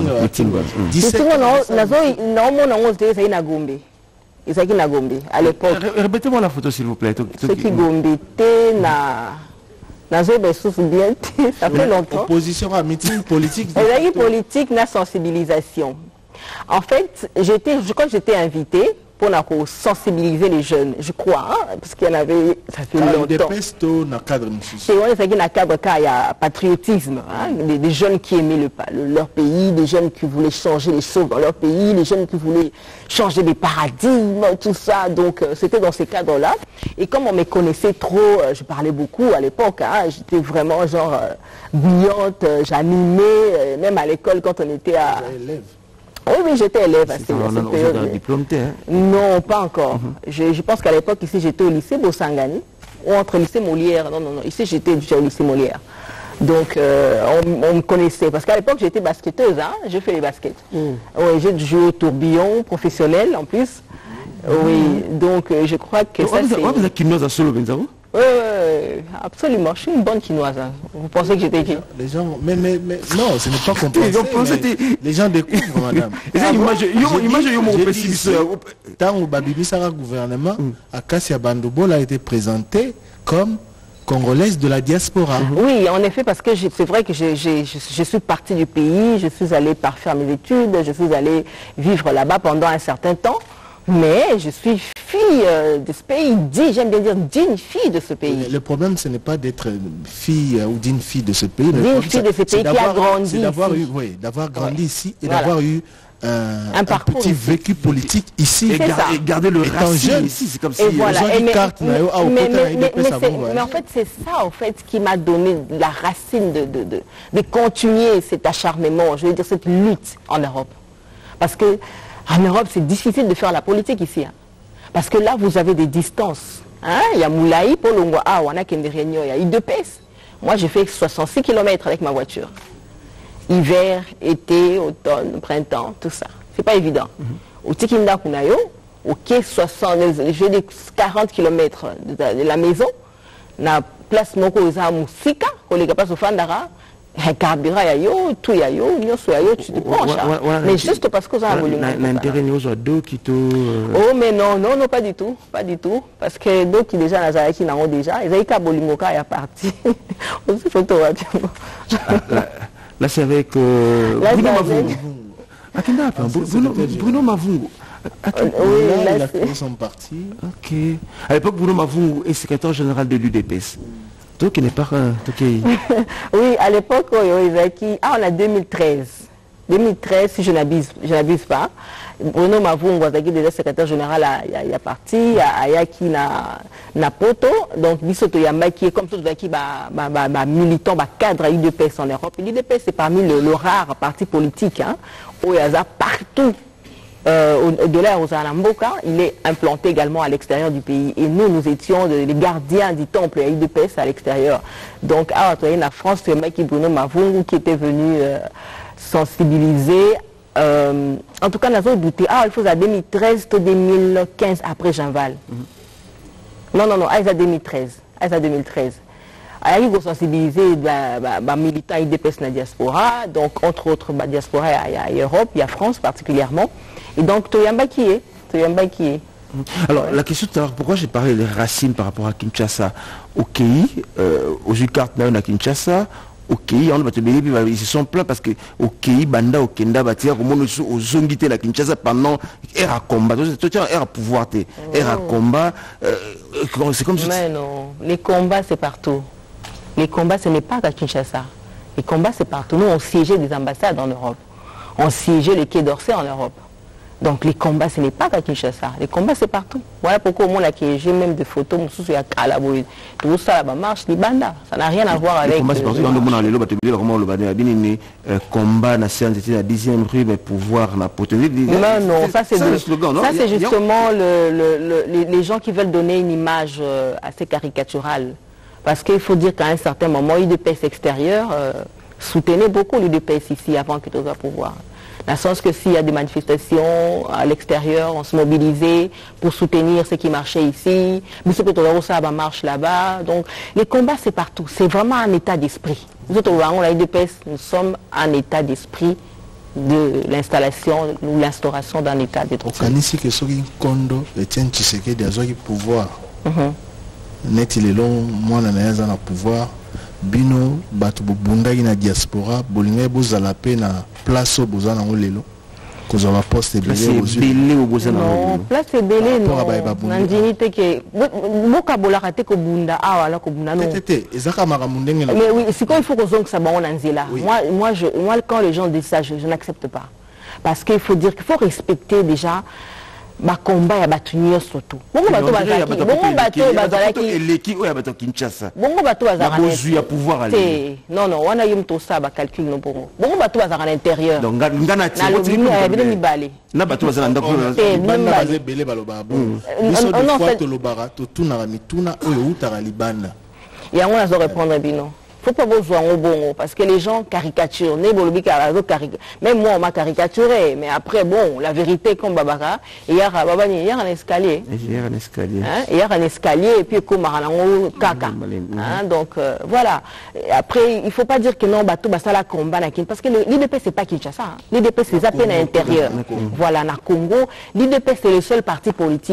À l'époque. Répétez-moi la photo s'il vous plaît. Ce qui Gombe était na na zone bien ça fait longtemps. Opposition à meeting politique. La politique na sensibilisation. En fait, j'étais, je crois que j'étais invitée pour sensibiliser les jeunes, je crois, hein, parce qu'il y en avait, ça fait longtemps. Des pestos dans le cadre de c'est vrai, c'est qu'il y a un cadre, il y a patriotisme, hein, des, des jeunes qui aimaient le, le, leur pays, des jeunes qui voulaient changer les choses dans leur pays, les jeunes qui voulaient changer les paradigmes, tout ça, donc euh, c'était dans ces cadres-là. Et comme on me connaissait trop, euh, je parlais beaucoup à l'époque, hein, j'étais vraiment genre euh, brillante, euh, j'animais, euh, même à l'école quand on était à... Oui, oui, j'étais élève à cette période. Diplômé, hein? Non, pas encore. Mm-hmm. je, je pense qu'à l'époque, ici, j'étais au lycée Bossangani, ou entre lycée Molière. Non, non, non, ici, j'étais au lycée Molière. Donc, euh, on, on me connaissait. Parce qu'à l'époque, j'étais basketteuse, hein? J'ai fait les baskets. Mm. Oui, j'ai joué au tourbillon professionnel, en plus. Mm. Oui, donc, euh, je crois que oh, ça, c'est... Vous êtes quinoise à Solo, Benzaro? Oui, oui, absolument. Je suis une bonne quinoise. Hein. Vous pensez que j'étais qui? Les gens, mais, mais, mais non, ce n'est pas compréhensible. Les gens découvrent, madame. Tant au Babibisara gouvernement, Acacia Bandobo a été présenté comme congolaise de la diaspora. Oui, en effet, parce que c'est vrai que je, je, je, je suis partie du pays, je suis allée parfaire mes études, je suis allée vivre là-bas pendant un certain temps, mais je suis fille euh, de ce pays, j'aime bien dire digne fille de ce pays. Le problème, ce n'est pas d'être fille euh, ou digne fille de ce pays. Digne fille de ce pays qui a grandi ici. D'avoir eu, oui, d'avoir grandi ouais. ici et voilà. d'avoir eu euh, un, un petit ici. vécu politique ici. Et, gar et garder le racisme ici, c'est comme si... Et voilà. Et mais, carte, mais, mais, mais, mais, mais, mais en fait, c'est ça en fait, qui m'a donné la racine de, de, de, de continuer cet acharnement, je veux dire cette lutte en Europe. Parce que en Europe, c'est difficile de faire la politique ici. Hein. Parce que là, vous avez des distances. Hein? Il y a Moulaï, Polongwa, ah, on a Kende Réunion, il y a I deux P S. Moi, j'ai fait soixante-six kilomètres avec ma voiture. Hiver, été, automne, printemps, tout ça. C'est pas évident. Au Tikinda Kunayo, au quai soixante, j'ai des quarante kilomètres de, de la maison, na place Moko Oza Moussika, qu'on les capables de Fandara, un carburant, tout y a yo, tu te prends en charge. Mais juste parce que ça a volume. Oh, mais non, non, non, pas du tout. Pas du tout. Parce que d'autres qui déjà, qui n'ont déjà, ils ont eu qu'à Bolimoka et à partir. Aussi, photo, là, c'est avec euh, Bruno Mavungu. Bruno, Bruno Mavungu. Oui, là, il a fait son parti. Ok. À l'époque, Bruno Mavungu est secrétaire général de l'U D P S. Toi qui n'est pas un... Oui, à l'époque, ah, on a deux mille treize. deux mille treize, si je n'abuse pas. Bruno Mavungu est déjà secrétaire général il y a parti, il y a qui na poto, donc Bisoto Yamba qui est comme tout qui est militant, cadre à l'U D P S en Europe. L'U D P S c'est parmi le, le rare parti politique, hein, où il y a partout. Euh, au-delà aux Anamboka, il est implanté également à l'extérieur du pays. Et nous, nous étions de, les gardiens du temple à I D P S à l'extérieur. Donc, à la France, c'est Maki Bruno Mavungu qui était venu euh, sensibiliser. Euh, en tout cas, nous avons douté. Ah, il faut à deux mille treize, deux mille quinze, après Jean-Val. Mm-hmm. Non, non, non, à deux mille treize. À deux mille treize. Il faut sensibiliser les militants I D P S dans la diaspora. Donc, entre autres, la diaspora, il y a Europe, il y a France particulièrement. Et donc, Toyamba qui est, Toyamba qui est. Alors, la question tout à l'heure, pourquoi j'ai parlé des racines par rapport à Kinshasa? Au K I, euh, aux Ucartes, on a Kinshasa, au K I, on a ils se sont plaints parce que au K I, Banda, au Kenda, Batia, au monde, aux zongité la Kinshasa pendant ère à combat. C'est tout ère à pouvoir, ère à combat. C'est comme ça. Mais non, les combats, c'est partout. Les combats, ce n'est pas qu'à Kinshasa. Les combats, c'est partout. Nous, on siégeait des ambassades en Europe. On siégeait les quais d'Orsay en Europe. Donc les combats, ce n'est pas qu'à Kinshasa. Les combats, c'est partout. Voilà pourquoi au monde, j'ai même des photos, il y a Kalaboui. Tout ça, là-bas marche, les bandas. Ça n'a rien à voir avec... Les combats, c'est partout. Dans le monde, on a dit, comment on a dit, combat, nation, c'était la dixième rue, mais pouvoir, la potentiel. Non, non, ça c'est le slogan, non? Ça c'est justement le, le, le, les, les gens qui veulent donner une image euh, assez caricaturale. Parce qu'il faut dire qu'à un certain moment, l'U D P S extérieur euh, soutenait beaucoup l'U D P S ici avant qu'il soit au pouvoir. Dans le sens que s'il y a des manifestations à l'extérieur, on se mobilisait pour soutenir ce qui marchait ici. Mais ce que ça marche là-bas. Donc les combats, c'est partout. C'est vraiment un état d'esprit. Nous autres, l'U D P S, nous sommes un état d'esprit de l'installation ou l'instauration d'un état de droit. pouvoir. Net il est long, moi na naza na pouvoir bino batu bundaki na diaspora bolinga bozala pe na place bozana ngolelo kozo ba poste belé belé bozana non place belé non nandinité que boka bolaka te ko bunda awala ko bunda non tete ezaka maka mundengela mais oui c'est quoi il faut que zonk ça bon nzela moi moi je moi quand les gens disent ça je, je n'accepte pas parce qu'il faut dire qu'il faut respecter déjà ma combat ya batu nyonso surtout bongo bato bazaki bongo bato bazalaki eleki oya bato Kinshasa bongo bato bazalaki bozu ya pouvoir aller non non wana yim to ça ba calcul no bongo bongo bato bazalaki à l'intérieur donc ngana ti na mibale na bato bazala ndako banda bazebele baloba bon biso de fois to lobara to tuna mituna oyo utara libanda ya ngona zo répondre bino. Il ne faut pas vous jouer au bon parce que les gens caricaturent. Même moi, on m'a caricaturé. Mais après, bon, la vérité, comme Babaka, il y a un escalier. Il y a un escalier. Il y a un escalier et puis comme un caca. Donc, euh, voilà. Et après, il ne faut pas dire que non, bateau, ça la combat. Parce que l'I D P, ce n'est pas Kinshasa. L'I D P, c'est à peine à l'intérieur. Voilà, na Congo. L'I D P, c'est le seul parti politique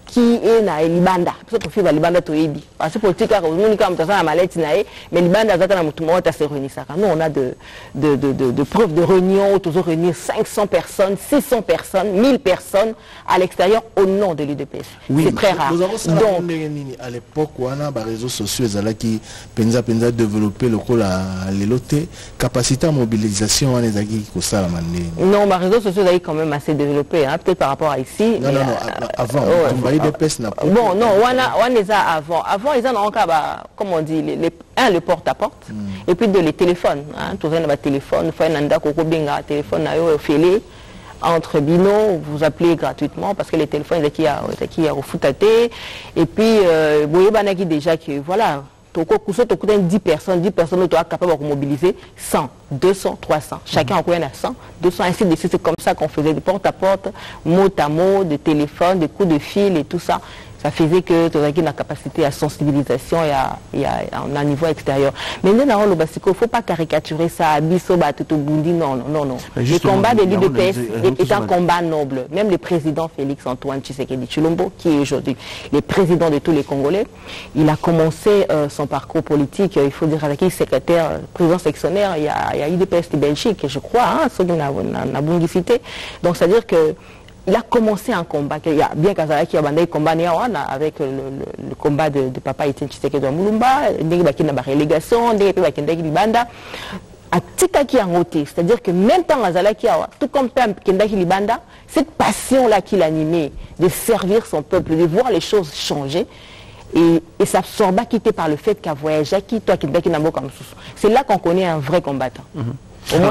qui est na libanda parce que fiba libanda to yebi parce que politique a nous comme ça na maleti na mais libanda zata na mutumo ta se réunir ça nous on a de de de de, de preuves de réunions toujours réunir cinq cents personnes six cents personnes mille personnes à l'extérieur au nom de l'U D P S. Oui, c'est très rare. Donc à l'époque où on a les réseaux sociaux qui penza penza développer le rôle à l'éloté capacité à mobilisation on est qui ko ça la mané. Non, les réseaux sociaux ont quand même assez développé hein, peut-être par rapport à ici. Non non non avant l'U D P S n'a pas. Bon non, on a on les a avant. Avant ils en ont encore comme on dit les un le porte à porte et puis de les téléphones hein, tout ça na téléphone, faut un anda ko ko benga téléphone na yo félé. Entre binômes, vous appelez gratuitement parce que les téléphones sont qui a qui a refouté et puis vous voyez banaki déjà que voilà toko kuso toko dix personnes dix personnes tu es capable de mobiliser cent deux cents trois cents chacun en combien à cent deux cents ainsi de suite. C'est comme ça qu'on faisait de porte à porte mot à mot de téléphone des coups de fil et tout ça. Ça faisait que tu as une capacité à sensibilisation et à, et à, à un niveau extérieur. Mais nous, il ne faut pas caricaturer ça à Bissoba, Bundi, non, non, non. non. Le combat de l'U D P S est, est un combat noble. Même le président Félix Antoine Tshisekedi Tshilombo, qui est aujourd'hui le président de tous les Congolais, il a commencé euh, son parcours politique, il faut dire, avec le secrétaire, président sectionnaire, il y a, il y a U D P S de Belgique, je crois, hein, ceux qui n'ont cité. Donc, c'est-à-dire que il a commencé un combat, il y a bien Kazara qui a bandé combat avec le, le, le combat de, de papa Etienne Tshisekedi de Mulumba, il y a une relégation, il y a une banda. À Tikaki en ôté, c'est-à-dire que même temps Kazara qui a tout comme Kendaki Libanda, cette passion-là qu'il animait de servir son peuple, de voir les choses changer, et, et ça ne sort pas quitté par le fait qu'à voyager, qui toi Kendaki Nambo comme ça. C'est là qu'on connaît un vrai combattant. Mm-hmm. Alors,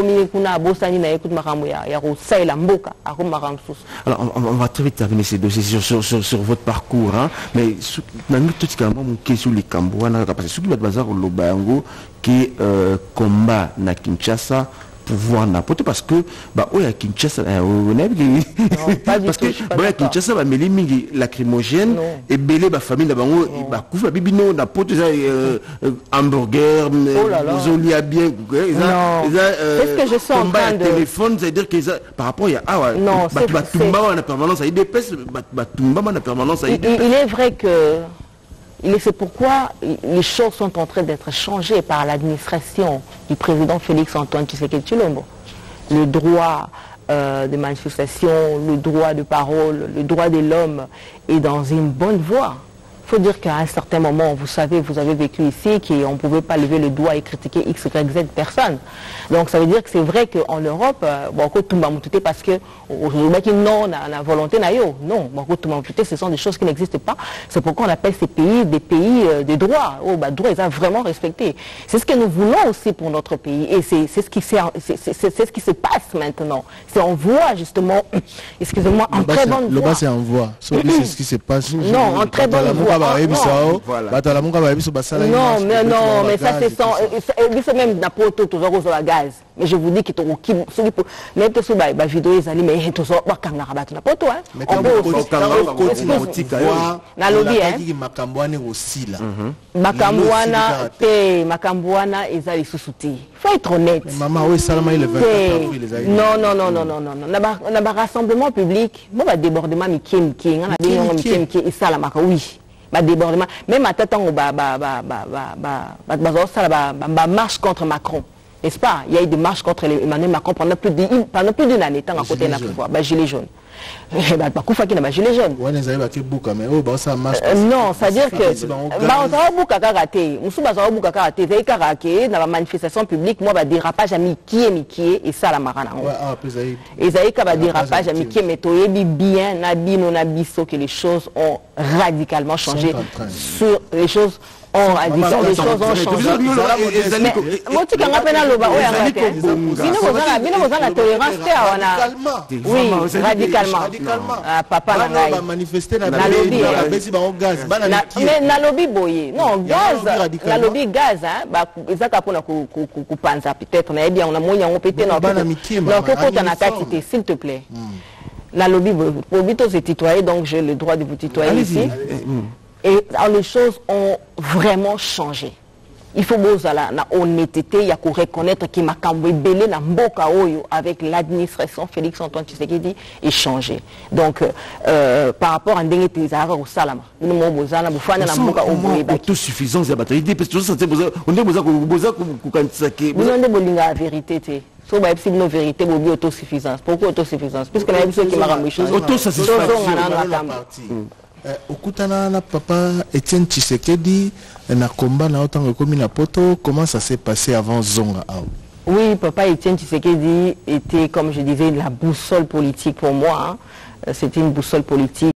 on, on va très vite terminer ces dossiers sur, sur, sur, sur votre parcours, hein, mais tout ce qui les Cambouana, parce que ce qui va bazar au Lobango, qui euh, combat na Kinshasa, pouvoir n'importe parce que bah oui à Kinshasa on est parce que bah à Kinshasa bah mais les mingi lacrymogène et belé bah famille là-bas bah couvre bibino n'importe ça hamburger zolia bien est-ce que je sens en train de téléphone c'est à dire que par rapport à ah ouais bah tumba en permanence à I D P S bah tumba en permanence à I D P S. Il est vrai que c'est pourquoi les choses sont en train d'être changées par l'administration du président Félix Antoine Tshisekedi Tshilombo. Le droit euh, de manifestation, le droit de parole, le droit de l'homme est dans une bonne voie. Il faut dire qu'à un certain moment, vous savez, vous avez vécu ici, qu'on ne pouvait pas lever le doigt et critiquer X, Y, Z personne. Donc ça veut dire que c'est vrai qu'en Europe, beaucoup tout le parce que non, la volonté n'a eu. Non, beaucoup tout le ce sont des choses qui n'existent pas. C'est pourquoi on appelle ces pays des pays de droit. Oh, bah, droit, ils ont vraiment respecté. C'est ce que nous voulons aussi pour notre pays. Et c'est ce qui ce qui se passe maintenant. C'est on voit justement, excusez-moi, en très bonne voie. Le bas c'est en voie. C'est ce qui se passe. Non, en très bonne voie. Non, mais non, mais ça c'est sans. C'est même n'importe où toujours sur la gaz. Mais je vous dis que tu même que sur la vidéo ils allaient mais tout ça pas quand rabat n'importe où. On peut aussi. Na lobby hein. Makambwana aussi là. Makambwana, te Makambwana ils allaient sous-souter. Faut être honnête. Maman oui Salama il est vingt-quatre avril les amis. Non non non non non non non. Na ba rassemblement public, bon ba débordement miké miké, on a dit on miké miké et ça la maka oui. Bah débordement même à t'attendre bah bah bah bah bah bah bah ça bah bah marche contre Macron, n'est-ce pas? Il y a eu des marches contre Emmanuel Macron pendant plus d'une pendant plus d'une année tant à côté de la pouvoir bah gilet jaune. Bah pas coufa qui n'a pas gilet jaune. Ouais les amis bah qui bouka mais oh bah ça marche. Non, c'est à dire que bah on va bouka karaté, on sous bah ça bouka karaté, c'est karaté dans la manifestation publique moi bah dérapage à Mickey Mickey et ça la marana. Ouais ah puis ça y et ça y ka bah dérapage à Mickey mais toi bien nabi non nabiso que les choses ont radicalement changé sur les choses ont radicalement les choses ont changé. Moi tu quand appelle le bas ouais bino bozala bino bozala tolérance te wana. Oui, radicalement. Ah papa na ngai manifester na lobby na besi ba gaz bana mais na lobby boye. Non, gaz na lobby gaz hein ba ezaka pona ku ku panza peut-être na bien on a moyen on péter non. Donc quand on attaque s'il te plaît. La lobby pour vite se tutoyer donc j'ai le droit de vous tutoyer ici. Et alors, les choses ont vraiment changé. il faut bozala na honnêteté, il y a qu'on reconnaître qu'il m'a cambré belé na mboka oyo avec l'administration Félix Antoine Tshisekedi et changé. Donc euh, par rapport à ndenge tezara au salama, nous mo bozala bufana na mboka oyo ba autosuffisance ya bataille parce que ça c'est besoin on est besoin besoin ku kanisa ke besoin de bolinga vérité té. So ba epsi no vérité bobi autosuffisance. Pourquoi autosuffisance? Puisque la epsi qui m'a ramené chose. Autosuffisance. Okutana na papa Etienne Tshisekedi na combat na autant que na poto, comment ça s'est passé avant Zonga? Oui, papa Etienne Tshisekedi était, comme je disais, la boussole politique pour moi. Hein. C'était une boussole politique.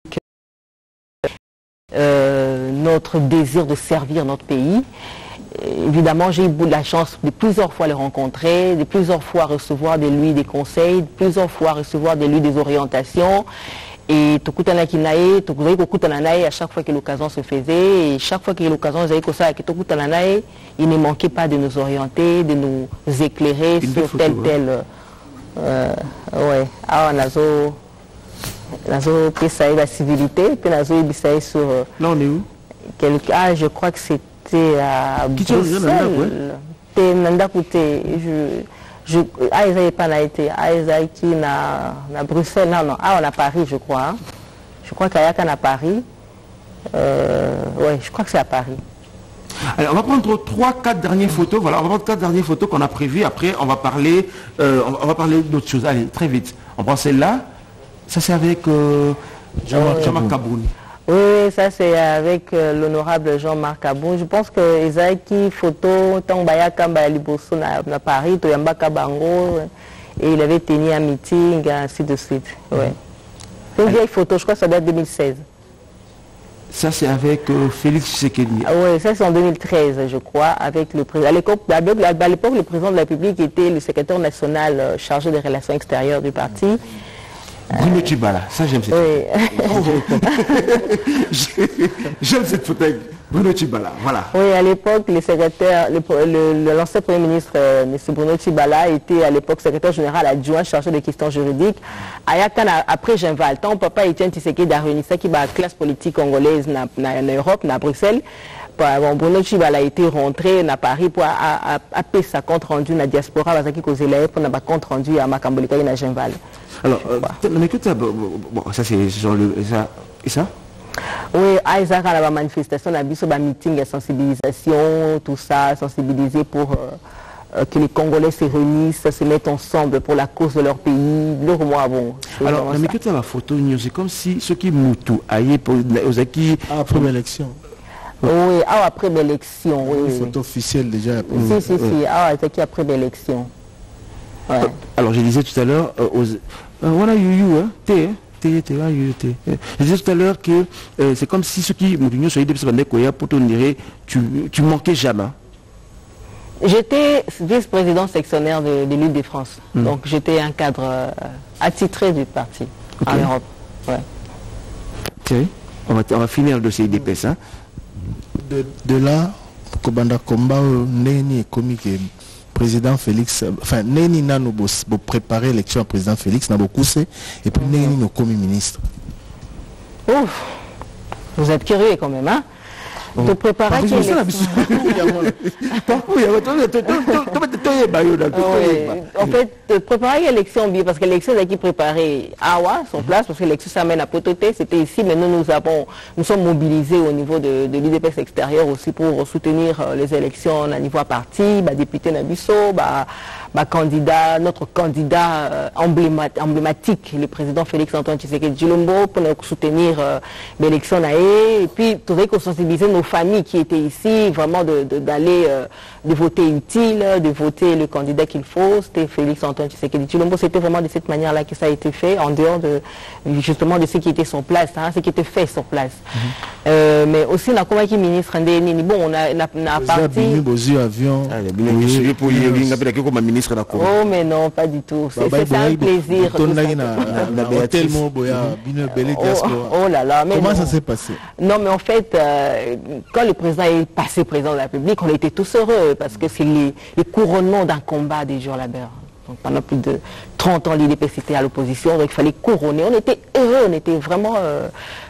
Euh, notre désir de servir notre pays. Évidemment, j'ai eu la chance de plusieurs fois le rencontrer, de plusieurs fois recevoir de lui des conseils, de plusieurs fois recevoir de lui des orientations. Et Tokutana Kinae, Tokutana à chaque fois que l'occasion se faisait, et chaque fois que l'occasion se il ne manquait pas de nous orienter, de nous éclairer une sur tel tel. Euh, ouais, ah, on a zo, nazo pesa la civilité, puis nazo ibisaï sur. Là on est où? Quelque, ah, je crois que c'était à Bruxelles. Je Je, ah, ils n'avaient pas été. Ah, ils avaient qui na, na Bruxelles. Non, non. Ah, on a Paris, je crois. Hein. Je crois qu'il y a qu'à Paris. Euh, oui, je crois que c'est à Paris. Alors, on va prendre trois, quatre dernières photos. Voilà, on va prendre quatre dernières photos qu'on a prévues. Après, on va parler, euh, on va parler d'autres choses. Allez, très vite. On prend celle-là. Ça, c'est avec euh, Jean-Marc Kaboun. Oui, ça c'est avec euh, l'honorable Jean-Marc Kaboun. Je pense que Isaaki photo Tangbaya Kamba Liboso à Paris, Toyamba Kabango, et il avait tenu un meeting, ainsi de suite. Ouais. C'est une vieille photo, je crois que ça date de deux mille seize. Ça c'est avec euh, Félix Tshisekedi. Ah, oui, ça c'est en deux mille treize, je crois, avec le président. À l'époque, le président de la République était le secrétaire national euh, chargé des relations extérieures du parti. Bruno Tshibala, ça j'aime cette oui. photo. J'aime cette photo avec Bruno Tshibala, voilà. Oui, à l'époque, le secrétaire, l'ancien Premier ministre, euh, M. Bruno Tshibala, était à l'époque secrétaire général adjoint chargé des questions juridiques. Après Genval, tant papa Etienne Tshisekedi a réuni ça qui va la classe politique congolaise en Europe, à Bruxelles. Bon, Bruno Tshibala a été rentré à Paris pour appeler sa compte rendu dans la diaspora, parce qu'il causait là pour un compte rendu à Makambolika et à Genval. Alors, euh, mais écoute, ça, bon, ça c'est sur le... Ça, et ça? Oui, il y a une manifestation, un meeting, une sensibilisation, tout ça, sensibiliser pour euh, que les Congolais se réunissent, se mettent ensemble pour la cause de leur pays. Le mois bon. Alors, mais écoute, la photo, c'est comme si ceux qui moutou, aïe, pour aux acquis... Après l'élection. Oui, ah, après l'élection, oui. Une photo officielle déjà. Si, si, si, ah, c'est après l'élection. Ouais. Alors, je disais tout à l'heure, euh, aux... voilà, you, you, hein, t'es, t'es, t'es, you, t'es. Je disais tout à l'heure que euh, c'est comme si ceux qui m'ont soyez des personnes pour te dire, tu, tu manquais jamais. J'étais vice-président sectionnaire de, de l'Île de France. Mm. Donc, j'étais un cadre euh, attitré du parti okay. en Europe. Ouais. Ok. On va, on va finir le dossier I D P S. Hein. De, de là, Kobanda Komba, Neni comique. Président Félix, enfin, Neni n'a nous préparé l'élection à président Félix, n'a beaucoup c'est, et puis mm -hmm. Neni nous commis ministre. Ouf, vous êtes curieux quand même, hein? De préparer l'élection. En fait, de préparer l'élection, parce que l'élection est qui préparer Awa, son place, parce que l'élection s'amène à Pototé, c'était ici, mais nous, nous, avons, nous sommes mobilisés au niveau de, de l'I D P S extérieur aussi pour soutenir les élections à niveau à parti, bah, député Nabiso, bah, bah, candidat, notre candidat euh, emblématique, emblématique, le président Félix Antoine Tshisekedi Tshilombo, pour nous soutenir euh, l'élection et puis tout qu'on sensibiliser nos familles qui étaient ici, vraiment d'aller, de, de, euh, de voter utile, de voter le candidat qu'il faut. C'était Félix Antoine Tshisekedi Tshilombo. C'était vraiment de cette manière-là que ça a été fait, en dehors de justement de ce qui était sur place, hein, ce qui était fait sur place. Mm -hmm. euh, mais aussi, on a convaincu le ministre Ndeni. Bon, on a, on a, on a parti... avion. Oh, mais non, pas du tout. C'est un plaisir. Oh là là. Comment ça s'est passé? Non, mais en fait, euh, quand le président est passé président de la République, on était tous heureux parce que c'est les, les couronnements d'un combat des jours là-bas. Pendant plus de trente ans, l'I D P S était à l'opposition, donc il fallait couronner. On était heureux, on était vraiment... Euh,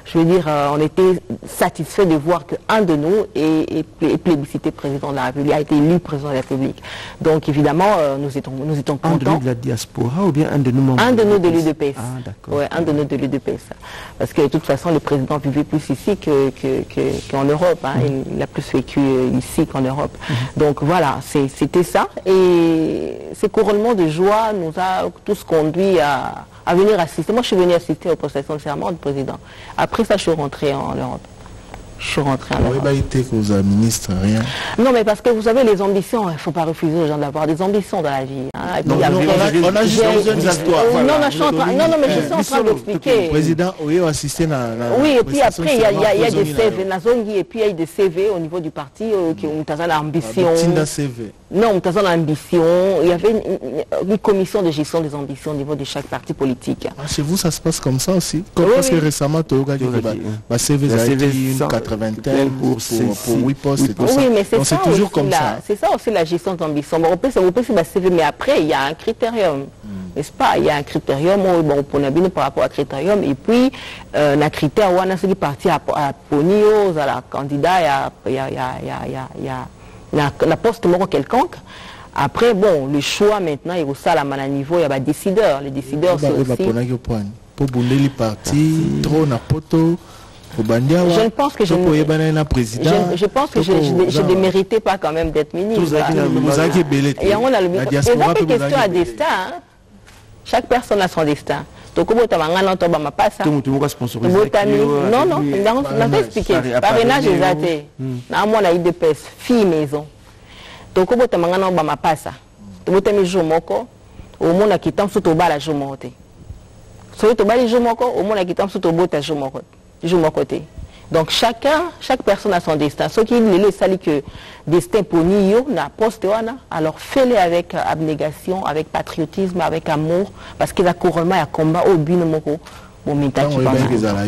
je veux dire, euh, on était satisfait de voir qu'un de nous est, est, est plébiscité président de la République, a été élu président de la République. Donc évidemment, euh, nous étions, nous étions contents. Un de nous de la diaspora ou bien un de nous membres Un de nous de l'U D P S. Ah, d'accord. Ouais, un de nous de l'U D P S. Parce que de toute façon, le président vivait plus ici qu'en que, que, qu'en Europe. Hein. Mmh. Il, il a plus vécu ici qu'en Europe. Mmh. Donc voilà, c'était ça. Et ces couronnements de joie nous a tous conduits à, à venir assister. Moi, je suis venu assister aux prestations de serment du président. Après ça, je suis rentré en Europe. Je suis rentré en Europe. Oui, bah, il était que vous avez ministre, rien. Non, mais parce que vous savez, les ambitions, il ne faut pas refuser aux gens d'avoir des ambitions dans la vie. Hein. Et puis, non, non, on, a, on a juste besoin d'histoire. Euh, voilà. Non, non, non, non, mais je suis en train d'expliquer. Le président, oui, a assisté à la. Oui, et puis après, il y a, y a, y a des C V, et puis il y a des C V au niveau du parti euh, qui ont l'ambition. C V. Non, on a l'ambition. Il y avait une, une, une commission de gestion des ambitions au niveau de chaque parti politique. Ah, chez vous, ça se passe comme ça aussi? Comme oui, parce oui. que récemment, tu as dit que C V a été une quatre-vingtaine pour, pour, pour huit postes et tout ça. Oui, mais c'est ça toujours aussi comme la, ça. C'est ça aussi la gestion d'ambition. Bon, on peut c'est la C V, mais après, il y a un critérium. Mm. N'est-ce pas? Il y a un critérium, bon, on a bien par rapport à critérium, et puis, euh, la critère, on a celui parti à Ponio, à la candidat, il y a, il y a, il y a, il y a, il y a La, la poste mort quelconque. Après, bon, le choix maintenant, il y a ça à niveau, il y a des décideurs. Les décideurs, c'est aussi... Pour bouler les partis, trop na poto, je ne pense que je ne je, je pense que je ne méritais pas quand même d'être ministre. Et on a le une question à destin. Hein. Chaque personne a son destin. Donc, comment tu vas pas ça? Non, non, on a expliqué. Parrainage est athée. On a eu des pièces, fille maison. Donc, comment tu vas pas ça? Tu vas te jour moko, au monde qui t'en sous au bas la jour monté. Soit tu vas les jours moko, au monde qui t'en sous au beau ta jour côté. Donc, chacun, chaque personne a son destin. Ce qui est le sali que destin pour nous, na poste alors fais-le avec abnégation, avec patriotisme, avec amour, parce que la couronnement a combat au but de mon bon métal qui parle.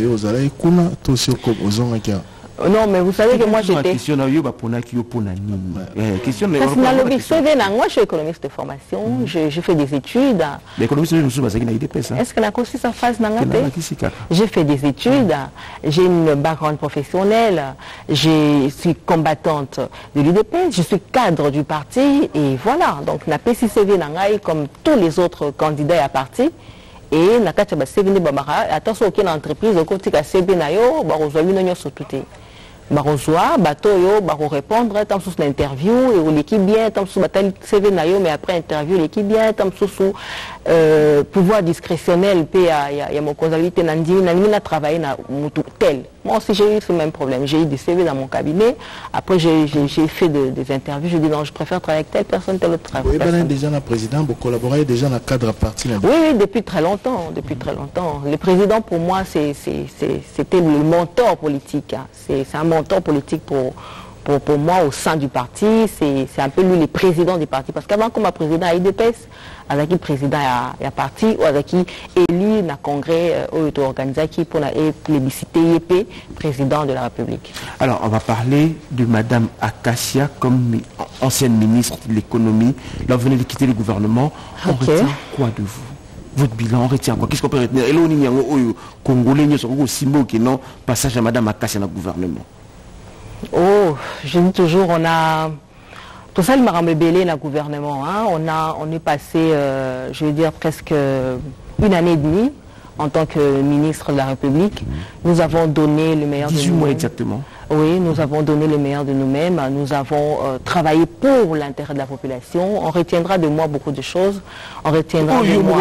Non, mais vous savez que moi j'étais. Question na yo ba pona ki yo pona nini. Eh, question na yo. Moi je suis économiste de formation, je je fais des études. L'économiste nous sommes na I D P S. Est-ce que la aussi sa phase na ngate? J'ai fait des études, j'ai une background professionnelle, je suis combattante de l'U D P S, je suis cadre du parti et voilà. Donc na P C C V na ngai comme tous les autres candidats à parti. Et na kati ba C V ni babara attention aucune entreprise au côté ka C V na yo ba rozwa bino nyoso tuté. Barozwa, bateau yo, baro répondre, tant sous l'interview, et l'équipe bien, tant sous bataille C V nayo, mais après interview, l'équipe bien, tant sous sous pouvoir discrétionnel, puis il y a mon causalité, nandi, nandi na travaillé na tel. Moi aussi j'ai eu ce même problème, j'ai eu des C V dans mon cabinet, après j'ai fait de, des interviews, je dis non, je préfère travailler avec telle personne, telle autre travail. Oui, ben déjà le président, vous collaborez déjà dans le cadre parti. Oui, oui, depuis très longtemps, depuis très longtemps. Le président pour moi, c'était le mentor politique, hein. C'est un mentor politique pour, pour, pour moi au sein du parti, c'est un peu lui le président du parti. Parce qu'avant comme président à I D P S, avec qui président à la parti, ou avec qui élu dans le congrès, ou euh, organisé qui pour la plébiscité I E P, président de la République. Alors on va parler de Madame Acacia comme ancienne ministre de l'économie. Là vous venez de quitter le gouvernement. On okay. retient quoi de vous? Votre bilan, on retient quoi? Qu'est-ce qu'on peut retenir? Et là, on y a un Congolais, il y a un symbole qui est non passage à Madame Acacia dans le gouvernement. Oh, je dis toujours, on a tout ça, il m'a rembellé dans le gouvernement. Hein. On a, on est passé, euh, je veux dire, presque une année et demie en tant que ministre de la République. Mmh. Nous avons donné le meilleur de nous-mêmes. dix-huit mois exactement. Oui, nous avons donné le meilleur de nous-mêmes. Nous avons euh, travaillé pour l'intérêt de la population. On retiendra de moi beaucoup de choses. On retiendra oh, de moi...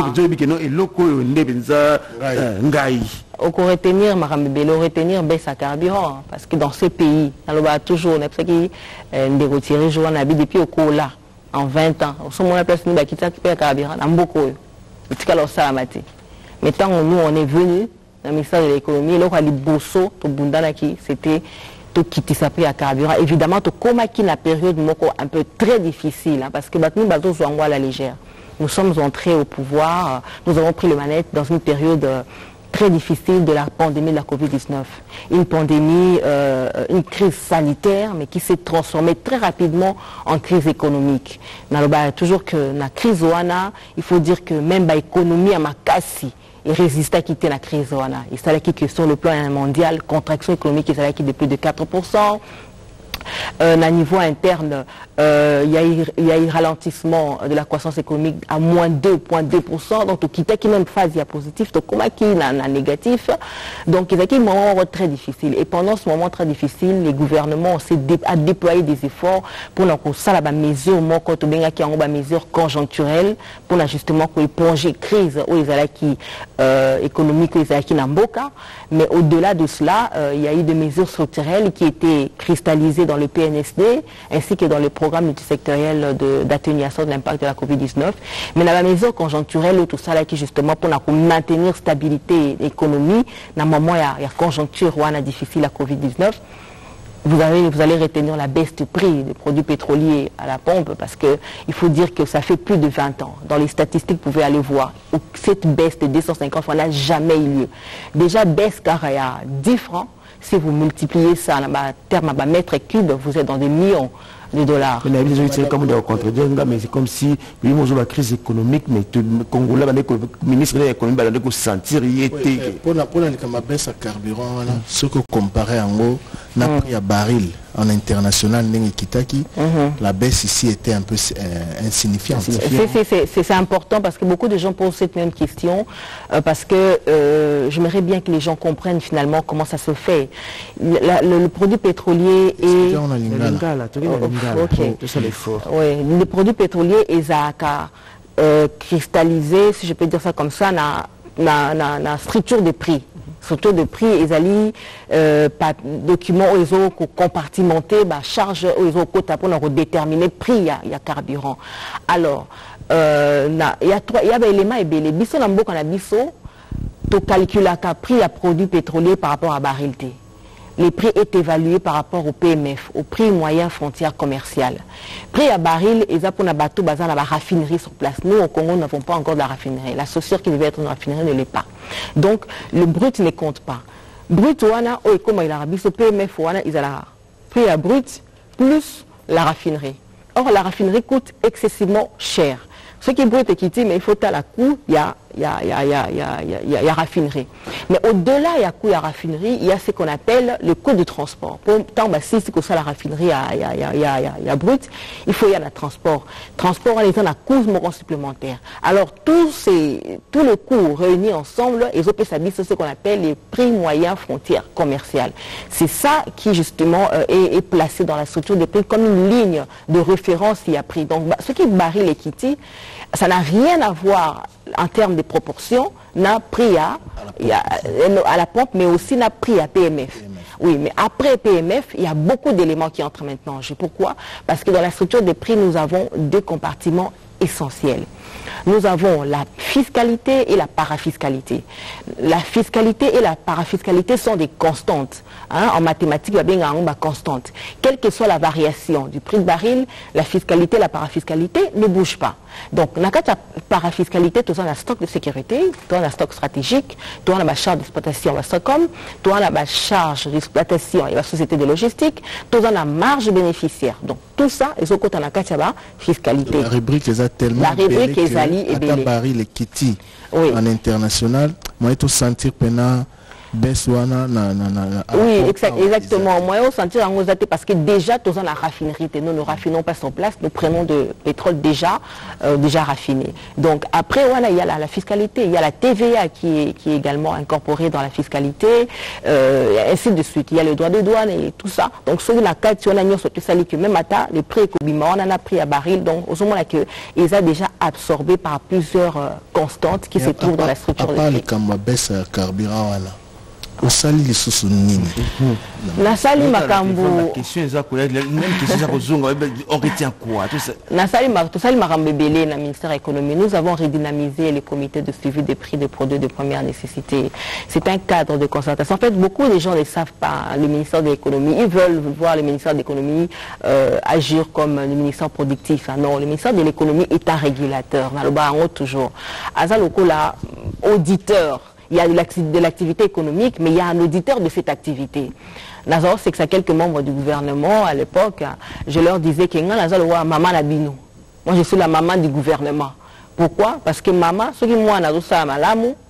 On peut retenir, on retenir baisse à carburant. Parce que dans ce pays, on a toujours, on a des retirés, je vois, on habite depuis au cours là, en vingt ans. On a place qui a carburant, on a beaucoup. Mais tant que nous, on est venus, dans le ministère de l'économie, là, on a les bossos, c'était tout qui s'appelle à carburant. Évidemment, tout comme qui la période un peu très difficile, hein, parce que nous, bateaux sont à la légère. Nous sommes entrés au pouvoir, nous avons pris les manettes dans une période très difficile de la pandémie de la Covid dix-neuf. Une pandémie, euh, une crise sanitaire, mais qui s'est transformée très rapidement en crise économique. Toujours que la crise ouana, il faut dire que même l'économie à Makassi, et résister à quitter la crise. Et ça, qui sur le plan mondial, contraction économique, et ça qui de plus de quatre pour cent. Euh, à niveau interne, euh, il y a eu, il y a eu ralentissement de la croissance économique à moins deux virgule deux pour cent. Donc, il y a même phase il y a positif, donc comment il y a négatif. Donc, il y a un moment très difficile. Et pendant ce moment très difficile, les gouvernements ont dé déployé des efforts pour que ça, la mesure, quand on a une mesure conjoncturelle, pour justement éponger crise où ils allaient qui euh, économique, où ils allaient qui n'amboka. Mais au-delà de cela, euh, il y a eu des mesures structurelles qui étaient cristallisées dans le P N S D ainsi que dans le programme multisectoriel d'atténuation de, de l'impact de la COVID dix-neuf. Mais dans la mesure conjoncturelle, tout ça là qui justement pour maintenir stabilité économie, dans le moment il y a conjoncture ou difficile la COVID dix-neuf. Vous, avez, vous allez retenir la baisse du prix des produits pétroliers à la pompe parce qu'il faut dire que ça fait plus de vingt ans. Dans les statistiques, vous pouvez aller voir où cette baisse de deux cent cinquante francs n'a jamais eu lieu. Déjà, baisse car il y a dix francs. Si vous multipliez ça en termes à mètre cube, vous êtes dans des millions de dollars. C'est comme mais c'est comme si la crise économique, mais le Congolais, le ministre de l'économie, va sentir y était. Pour la baisse à carburant, ce que comparé en gros, n'a pris à baril en international, la baisse ici était un peu euh, insignifiante. C'est important parce que beaucoup de gens posent cette même question euh, parce que euh, j'aimerais bien que les gens comprennent finalement comment ça se fait. La, le, le produit pétrolier est... Oui, les produits pétroliers ils euh, cristallisé, si je peux dire ça comme ça, dans la structure de prix. Structure de prix, ils allaient euh, documents où ils ont compartimenté, bah, charge où ils ont quota pour déterminer le prix, il y a, y a carburant. Alors, euh, il y a trois, il y a des éléments et les bisous dans le cannabis, tu calcules le prix à produits pétroliers par rapport à baril. Les prix est évalué par rapport au P M F, au prix moyen frontière commerciale. Prix à baril, ils ont pour la bateau basé dans la raffinerie sur place. Nous, au Congo, nous n'avons pas encore de la raffinerie. La société qui devait être une raffinerie ne l'est pas. Donc, le brut ne compte pas. Brut, ouana, oh, comment il a rabi, ce P M F, ouana, ils ont la prix à brut plus la raffinerie. Or, la raffinerie coûte excessivement cher. Ce qui est brut et qui dit, mais il faut à la coût, il y a, il y a, il y a, il y a, il y a, il y a, il y a raffinerie. Mais au-delà, il y a coût, il y a raffinerie, il y a ce qu'on appelle le coût de transport. Pour tant bah, si c'est que ça la raffinerie, il y a, il y a, il y a, il y a, il y a brut, il faut y avoir le transport. Transport, les gens, la coût supplémentaire. Alors, tous ces, tous les coûts réunis ensemble, ils ont c'est ce qu'on appelle les prix moyens frontières commerciales. C'est ça qui, justement, euh, est, est placé dans la structure des prix comme une ligne de référence il y a pris. Donc, bah, ce qui barille les kitty, ça n'a rien à voir en termes de proportions, n'a pris à, à, à la pompe, mais aussi n'a pris à P M F. P M F. Oui, mais après P M F, il y a beaucoup d'éléments qui entrent maintenant en jeu. Pourquoi? Parce que dans la structure des prix, nous avons deux compartiments essentiels. Nous avons la fiscalité et la parafiscalité. La fiscalité et la parafiscalité sont des constantes. Hein? En mathématiques, il y a bien une constante. Quelle que soit la variation du prix de baril, la fiscalité et la parafiscalité ne bougent pas. Donc, dans la parafiscalité, tu as un stock de sécurité, tu as un stock stratégique, tu as une charge d'exploitation, la SOCOM, tu as une charge d'exploitation et la société de logistique, tu as une marge bénéficiaire. Donc, tout ça, ils ont côté la fiscalité. La rubrique est tellement la rubrique est ali et belé. Baril et Kitty en international, moi, je sentir pendant Beswana, na, na, na, oui, exact, exactement. Moi, on sentir en parce que déjà, tous en la raffinerie, nous ne raffinons pas sur place, nous prenons de pétrole déjà, euh, déjà raffiné. Donc après, voilà, il y a la, la fiscalité, il y a la T V A qui est, qui est également incorporée dans la fiscalité, euh, et ainsi de suite. Il y a le droit de douane et tout ça. Donc sur la carte, on a mis sur tout ça, que même à les prix on en a pris à baril. Donc au moment là que ils ont déjà absorbé par plusieurs euh, constantes qui et se à, trouvent à, dans la structure à part de les baisse carburant, voilà. Au sali les sous nini. Na sali makambo. La question est quoi? Même question ça kozonga, on retient quoi? Tout ça. Na sali ma, tout sali makambo belé na ministère de l'économie. Nous avons redynamisé les comités de suivi des prix des produits de première nécessité. C'est un cadre de concertation. En fait, beaucoup de gens ne savent pas le ministère de l'économie. Ils veulent voir le ministère de l'économie euh, agir comme le ministère productif. Ah non, le ministère de l'économie est un régulateur. Na le barango toujours. Azaloko là, auditeur. Il y a de l'activité économique, mais il y a un auditeur de cette activité. Nazar, c'est que ça quelques membres du gouvernement à l'époque, je leur disais que maman Nabino. Moi, je suis la maman du gouvernement. Pourquoi? Parce que maman, ce qui moi n'a pas malamu,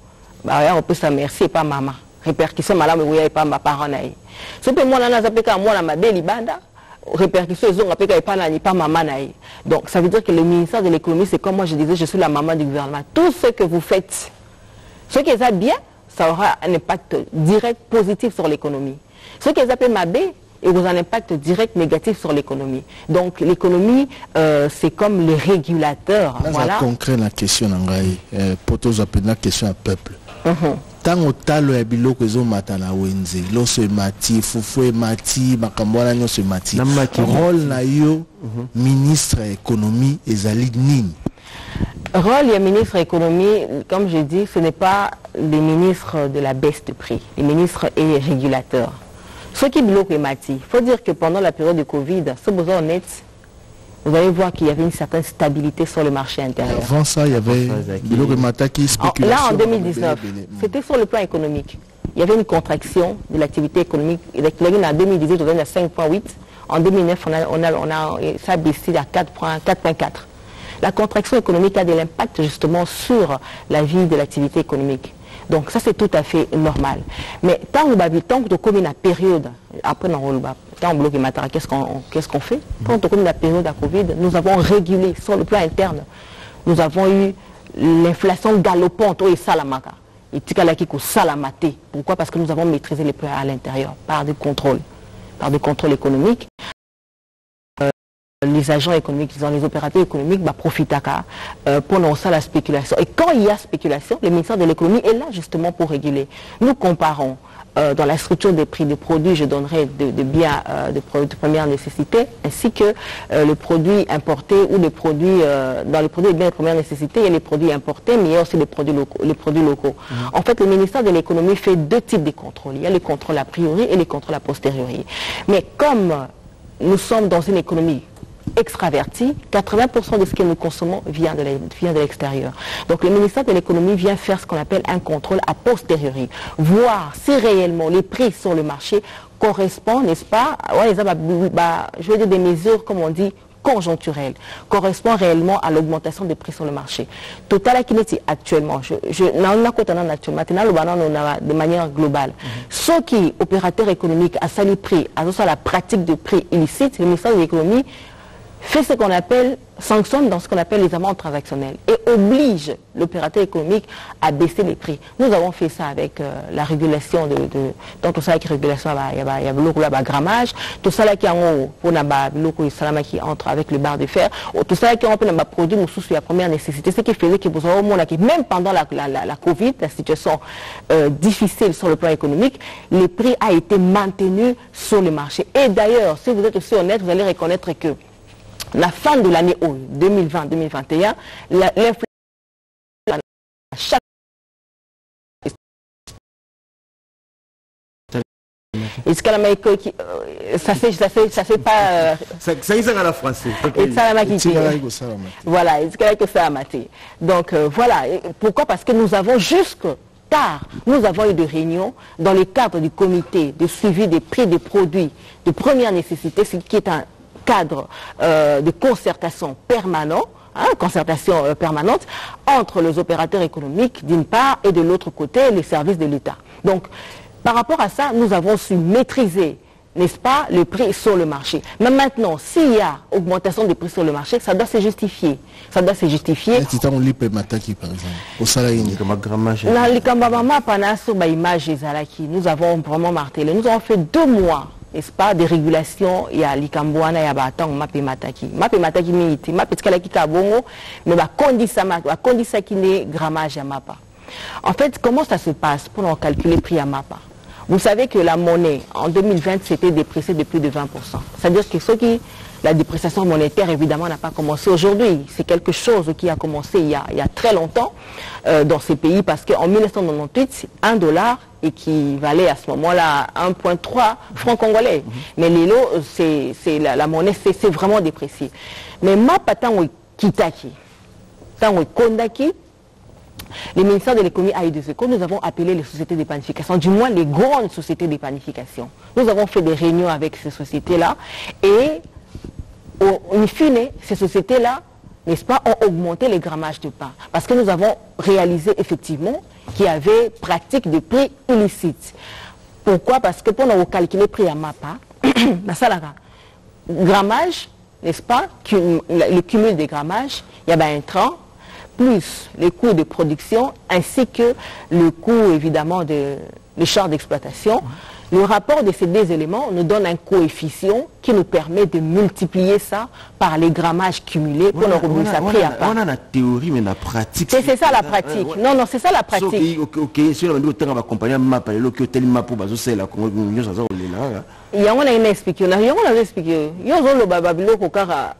bah on peut ça merci pas maman répercussion malama oui pas ma parent naï ce que moi na zapeka moi na mabeli banda répercussions ils ont appelé pas na pas maman naï. Donc ça veut dire que le ministère de l'économie, c'est comme moi je disais, je suis la maman du gouvernement. Tout ce que vous faites, ce qui est bien, ça aura un impact direct positif sur l'économie. Ce qui est appelé mabé, et vous un impact direct négatif sur l'économie. Donc l'économie, euh, c'est comme le régulateur. Là, voilà. Ça concret la question n'angai, pour tous appeler la question à peuple. Mm-hmm. Tant au talo ya biloko ezo matana wenze lo se mati fufu mati makambwana nyo se mati rôle na yo ministre économie ezali nini rôle du ministre économie comme je dis ce n'est pas le ministre de la baisse de prix le ministre est régulateur ce qui bloque mati il faut dire que pendant la période de Covid ce besoin honnête vous allez voir qu'il y avait une certaine stabilité sur le marché intérieur. Avant ça, il y avait qui spéculation. Là, en deux mille dix-neuf, c'était sur le plan économique. Il y avait une contraction de l'activité économique. En deux mille dix-huit, on est à cinq virgule huit. En deux mille neuf, on a, on a, on a, ça a baissé à quatre virgule quatre. La contraction économique a de l'impact justement sur la vie de l'activité économique. Donc ça c'est tout à fait normal. Mais tant que tant que comme une période, après on tant bloqué matara, qu'est-ce qu'on qu'est-ce qu'on fait? Quand on comme la période à Covid, nous avons régulé sur le plan interne. Nous avons eu l'inflation galopante au Salamaka. Et tikalaki ko salamate. Pourquoi? Parce que nous avons maîtrisé les prix à l'intérieur par des contrôles, par des contrôles économiques. Les agents économiques, les opérateurs économiques bah, profitent euh, pendant ça la spéculation. Et quand il y a spéculation, le ministère de l'économie est là justement pour réguler. Nous comparons euh, dans la structure des prix des produits, je donnerai de, de biens euh, de, de première nécessité, ainsi que euh, les produits importés ou les produits, euh, dans les produits de biens de première nécessité, il y a les produits importés, mais il y a aussi les produits locaux. Les produits locaux. Mmh. En fait, le ministère de l'économie fait deux types de contrôles. Il y a le contrôle a priori et le contrôle a posteriori. Mais comme nous sommes dans une économie extraverti, quatre-vingts pour cent de ce que nous consommons vient de l'extérieur. Donc le ministère de l'économie vient faire ce qu'on appelle un contrôle a posteriori, voir si réellement les prix sur le marché correspondent, n'est-ce pas, ouais, bah, je veux dire des mesures, comme on dit, conjoncturelles, correspondent réellement à l'augmentation des prix sur le marché. Total Akineti actuellement, je, je, de manière globale, mm-hmm. Ceux qui, opérateurs économiques, à sali prix, à la pratique de prix illicite, le ministère de l'économie fait ce qu'on appelle, sanctionne dans ce qu'on appelle les amendes transactionnelles et oblige l'opérateur économique à baisser les prix. Nous avons fait ça avec euh, la régulation de, de donc tout ça qui régulation il y a il y a le grammage, tout ça là qui en pour n'a le salama qui entre avec le bar de fer, tout ça là qui on peut n'a produit nous sous la première nécessité, ce qui faisait que vous au monde qui même pendant la, la, la, la Covid, la situation euh, difficile sur le plan économique, les prix a été maintenus sur le marché. Et d'ailleurs, si vous êtes aussi honnête, vous allez reconnaître que la fin de l'année deux mille vingt deux mille vingt et un, l'inflation chaque et ce que ça c'est ça c'est ça c'est pas ça ça y est à la français et ça la voilà et ce que ça a maté donc euh, voilà pourquoi parce que nous avons jusque tard nous avons eu des réunions dans le cadre du comité de suivi des prix des produits de première nécessité, ce qui est un cadre euh, de concertation permanent, hein, concertation euh, permanente entre les opérateurs économiques d'une part et de l'autre côté les services de l'État. Donc par rapport à ça, nous avons su maîtriser, n'est-ce pas, le prix sur le marché. Mais maintenant, s'il y a augmentation des prix sur le marché, ça doit se justifier. Ça doit se justifier. Par exemple, nous avons vraiment martelé. Nous avons fait deux mois. N'est-ce pas, des régulations, il y a l'Ikambouana, il y a Batang, Mapé Mataki. Mapé Mataki Miti, Mapé Tkalaki Kabongo, mais va condisa qui n'est grammage à Mapa. En fait, comment ça se passe pour on calculer le prix à Mapa? Vous savez que la monnaie, en deux mille vingt, s'était dépréciée de plus de vingt pour cent. C'est-à-dire que ceux qui, la dépréciation monétaire, évidemment, n'a pas commencé aujourd'hui. C'est quelque chose qui a commencé il y a, il y a très longtemps euh, dans ces pays, parce qu'en mille neuf cent quatre-vingt-dix-huit, un dollar équivalait à ce moment-là à un virgule trois francs congolais. Mm-hmm. Mais l'élo, c'est la, la monnaie, c'est vraiment déprécié. Mais ma patang kitaki, tant kondaki, le ministère de l'économie a eu des échos. Nous avons appelé les sociétés de planification, du moins les grandes sociétés de planification. Nous avons fait des réunions avec ces sociétés-là et in fine, ces sociétés-là, n'est-ce pas, ont augmenté les grammages de pain. Parce que nous avons réalisé effectivement qui avait pratique de prix illicite. Pourquoi? Parce que pour nous calculer le prix à MAPA, grammage, n'est-ce pas, le cumul des grammages, il y a un train, plus les coûts de production, ainsi que le coût évidemment de les charges d'exploitation. Le rapport de ces deux éléments nous donne un coefficient qui nous permet de multiplier ça par les grammages cumulés pour nous revenir ça prix à part. On a la théorie, mais la pratique. C'est ça la pratique. Euh, ouais. Non, non, c'est ça la pratique. Ok, ok, si on a dit que on va accompagner un map, le que tel map pour baser c'est la Congo, nous ça on est là. Il y a on a une expliqué, on a on a expliqué. Il y a le bababilo au cara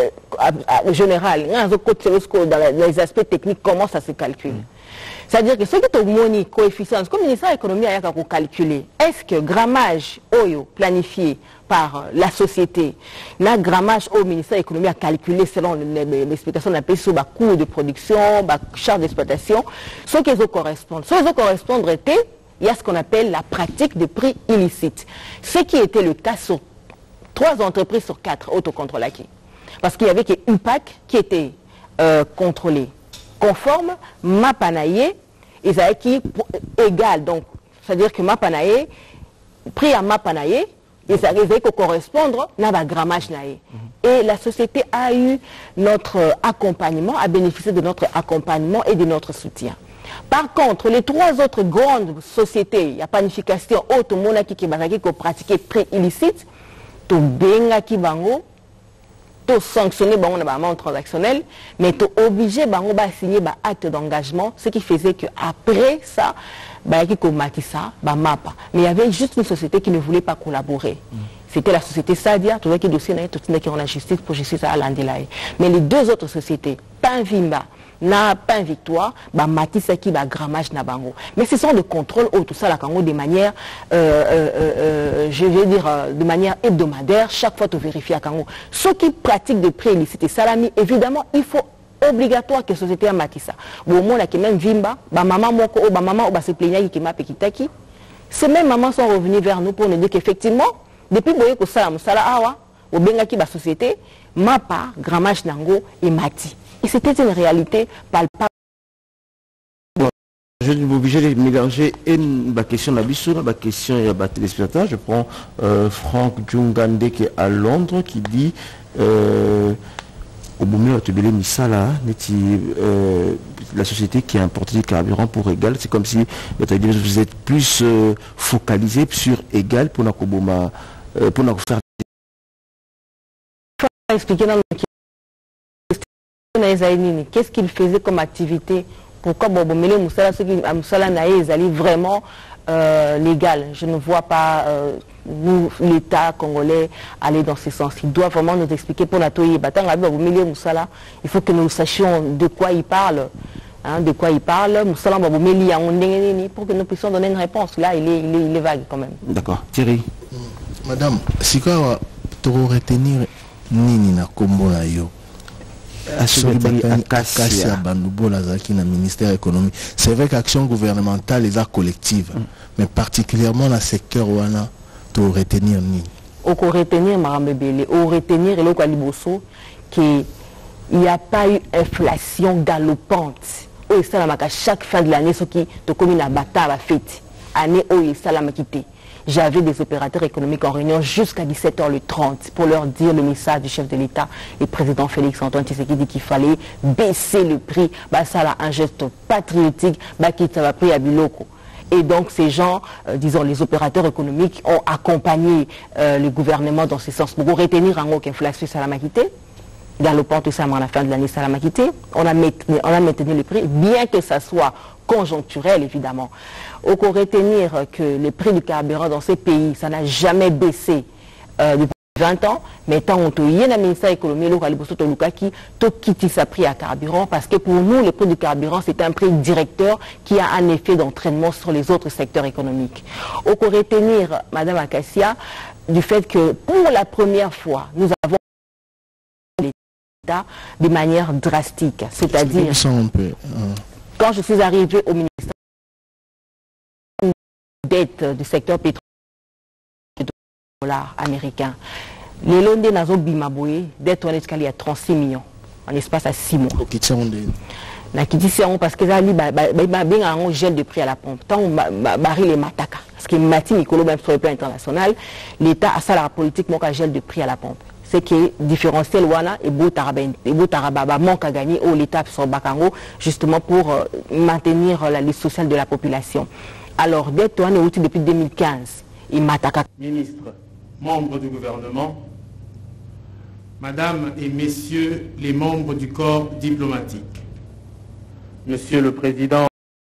général, dans les aspects techniques comment ça se calcule. C'est-à-dire que ce qui est au moni coefficient, comme le ministère de l'économie a calculé, est-ce que grammage oyo planifié par la société, le grammage au ministère de l'économie a calculé selon l'explication d'un pays sur le coût de production, la charge d'exploitation, ce qui correspond. Ce qui correspond était, il y a ce qu'on appelle la pratique de prix illicite. Ce qui était le cas sur trois entreprises sur quatre autocontrôlées. Parce qu'il y avait U P A C qui était euh, contrôlé. Conforme, Mapanaye, ils avaient qui égal, donc, c'est-à-dire que Mapanaye, prix à Mapanaye, ils avaient que correspondre à la grammage naïe. Et la société a eu notre accompagnement, a bénéficié de notre accompagnement et de notre soutien. Par contre, les trois autres grandes sociétés, il y a planification, autre monde qui qui pratiquer prix illicite, tout benga qui bango, tout sanctionner bango na amende transactionnelle, mais tout obligé bango ba signer ba acte d'engagement, ce qui faisait que après ça, bah qui combattait ça, bah mapa. Mais il y avait juste une société qui ne voulait pas collaborer. Mm. C'était la société Sadia, tout qui dossier na tout qui en a justice pour justice à l'Andelaï. Mais les deux autres sociétés, Pinvimba, n'a pas une victoire, bah matissa qui bah grammage na bango. Mais ce sont des contrôles ou tout ça la Congo de manière, euh, euh, euh, je vais dire euh, de manière hebdomadaire. Chaque fois tu vérifies à Congo. Ceux qui pratiquent des prix illicites et salami, évidemment il faut obligatoire que la société a matissa. Bon moi là qui même vimba, bah maman moko ou bah maman ou bah se plaignait qui m'a pekitaki. Ces mêmes mamans sont revenus vers nous pour nous dire qu'effectivement depuis boye ko sala musala awa, ou benga qui bah société, ma part grammage nango et mati. Et c'était une réalité palpable. Bon, je suis obligé de mélanger une question de la question et la téléspectateur. Je prends euh, Franck Djungande qui est à Londres qui dit euh, au moment où la société qui a importé du carburant pour égal, c'est comme si vous êtes plus euh, focalisé sur égal pour nous euh, pour nous faire expliquer dans le qu'est-ce qu'il faisait comme activité? Pourquoi Bobomele Moussala, ceux qui Moussala Naïs allaient vraiment euh, légal? Je ne vois pas euh, nous, l'État congolais, aller dans ce sens. Il doit vraiment nous expliquer pour la Toye. Il faut que nous sachions de quoi il parle. Hein, de quoi il parle. Moussala Bobomeli pour que nous puissions donner une réponse. Là, il est, il est, il est vague quand même. D'accord. Thierry. Madame, si tu veux retenir Nini na Kombo na yo. C'est vrai qu'action gouvernementale est collective, mm. mais particulièrement dans le secteur où on a tout retenir ni. Au retenir Marambebele, au retenir le Kwaliboso qu'il n'y a pas eu inflation galopante. Et ça la chaque fin de l'année ce qui te commune à bata la fête année où ça la quitté. J'avais des opérateurs économiques en réunion jusqu'à dix-sept heures trente pour leur dire le message du chef de l'État et président Félix Antoine Tshisekedi dit qu'il fallait baisser le prix. Bah, ça a un geste patriotique, bah, qui t'a pris à Biloko. Et donc ces gens, euh, disons les opérateurs économiques, ont accompagné euh, le gouvernement dans ce sens pour retenir un mot qu'inflation ça l'a quitté. Galopant tout ça à la fin de l'année, ça l'a quitté. On a maintenu, on a maintenu le prix, bien que ça soit conjoncturel évidemment. On peut retenir que le prix du carburant dans ces pays, ça n'a jamais baissé euh, depuis vingt ans, mais tant on y a un ministère de l'économie, qui a quitté sa prix à carburant, parce que pour nous, le prix du carburant, c'est un prix directeur qui a un effet d'entraînement sur les autres secteurs économiques. On peut retenir, Madame Akassia, du fait que pour la première fois, nous avons l'État de manière drastique, c'est-à-dire quand je suis arrivé au ministère dette du secteur pétrolier de dollars américains. Les loans de Nazo Bimaboué, dette on est à trente-six millions en espace à six mois. qui dit c'est parce que ça dit bien un gel de prix à la pompe. Tant baril les mataka. Parce que Mati Nicolo même sur le plan international, l'État a ça la politique manque à gel de prix à la pompe. C'est que différentiel wana et beau taraben et beau tarababa manque à gagner au l'État sur Bakango justement pour euh, maintenir la liste sociale de la population. Alors dès toi on est depuis deux mille quinze, il m'attaque. Ministre, membres du gouvernement, Madame et Messieurs les membres du corps diplomatique, Monsieur le Président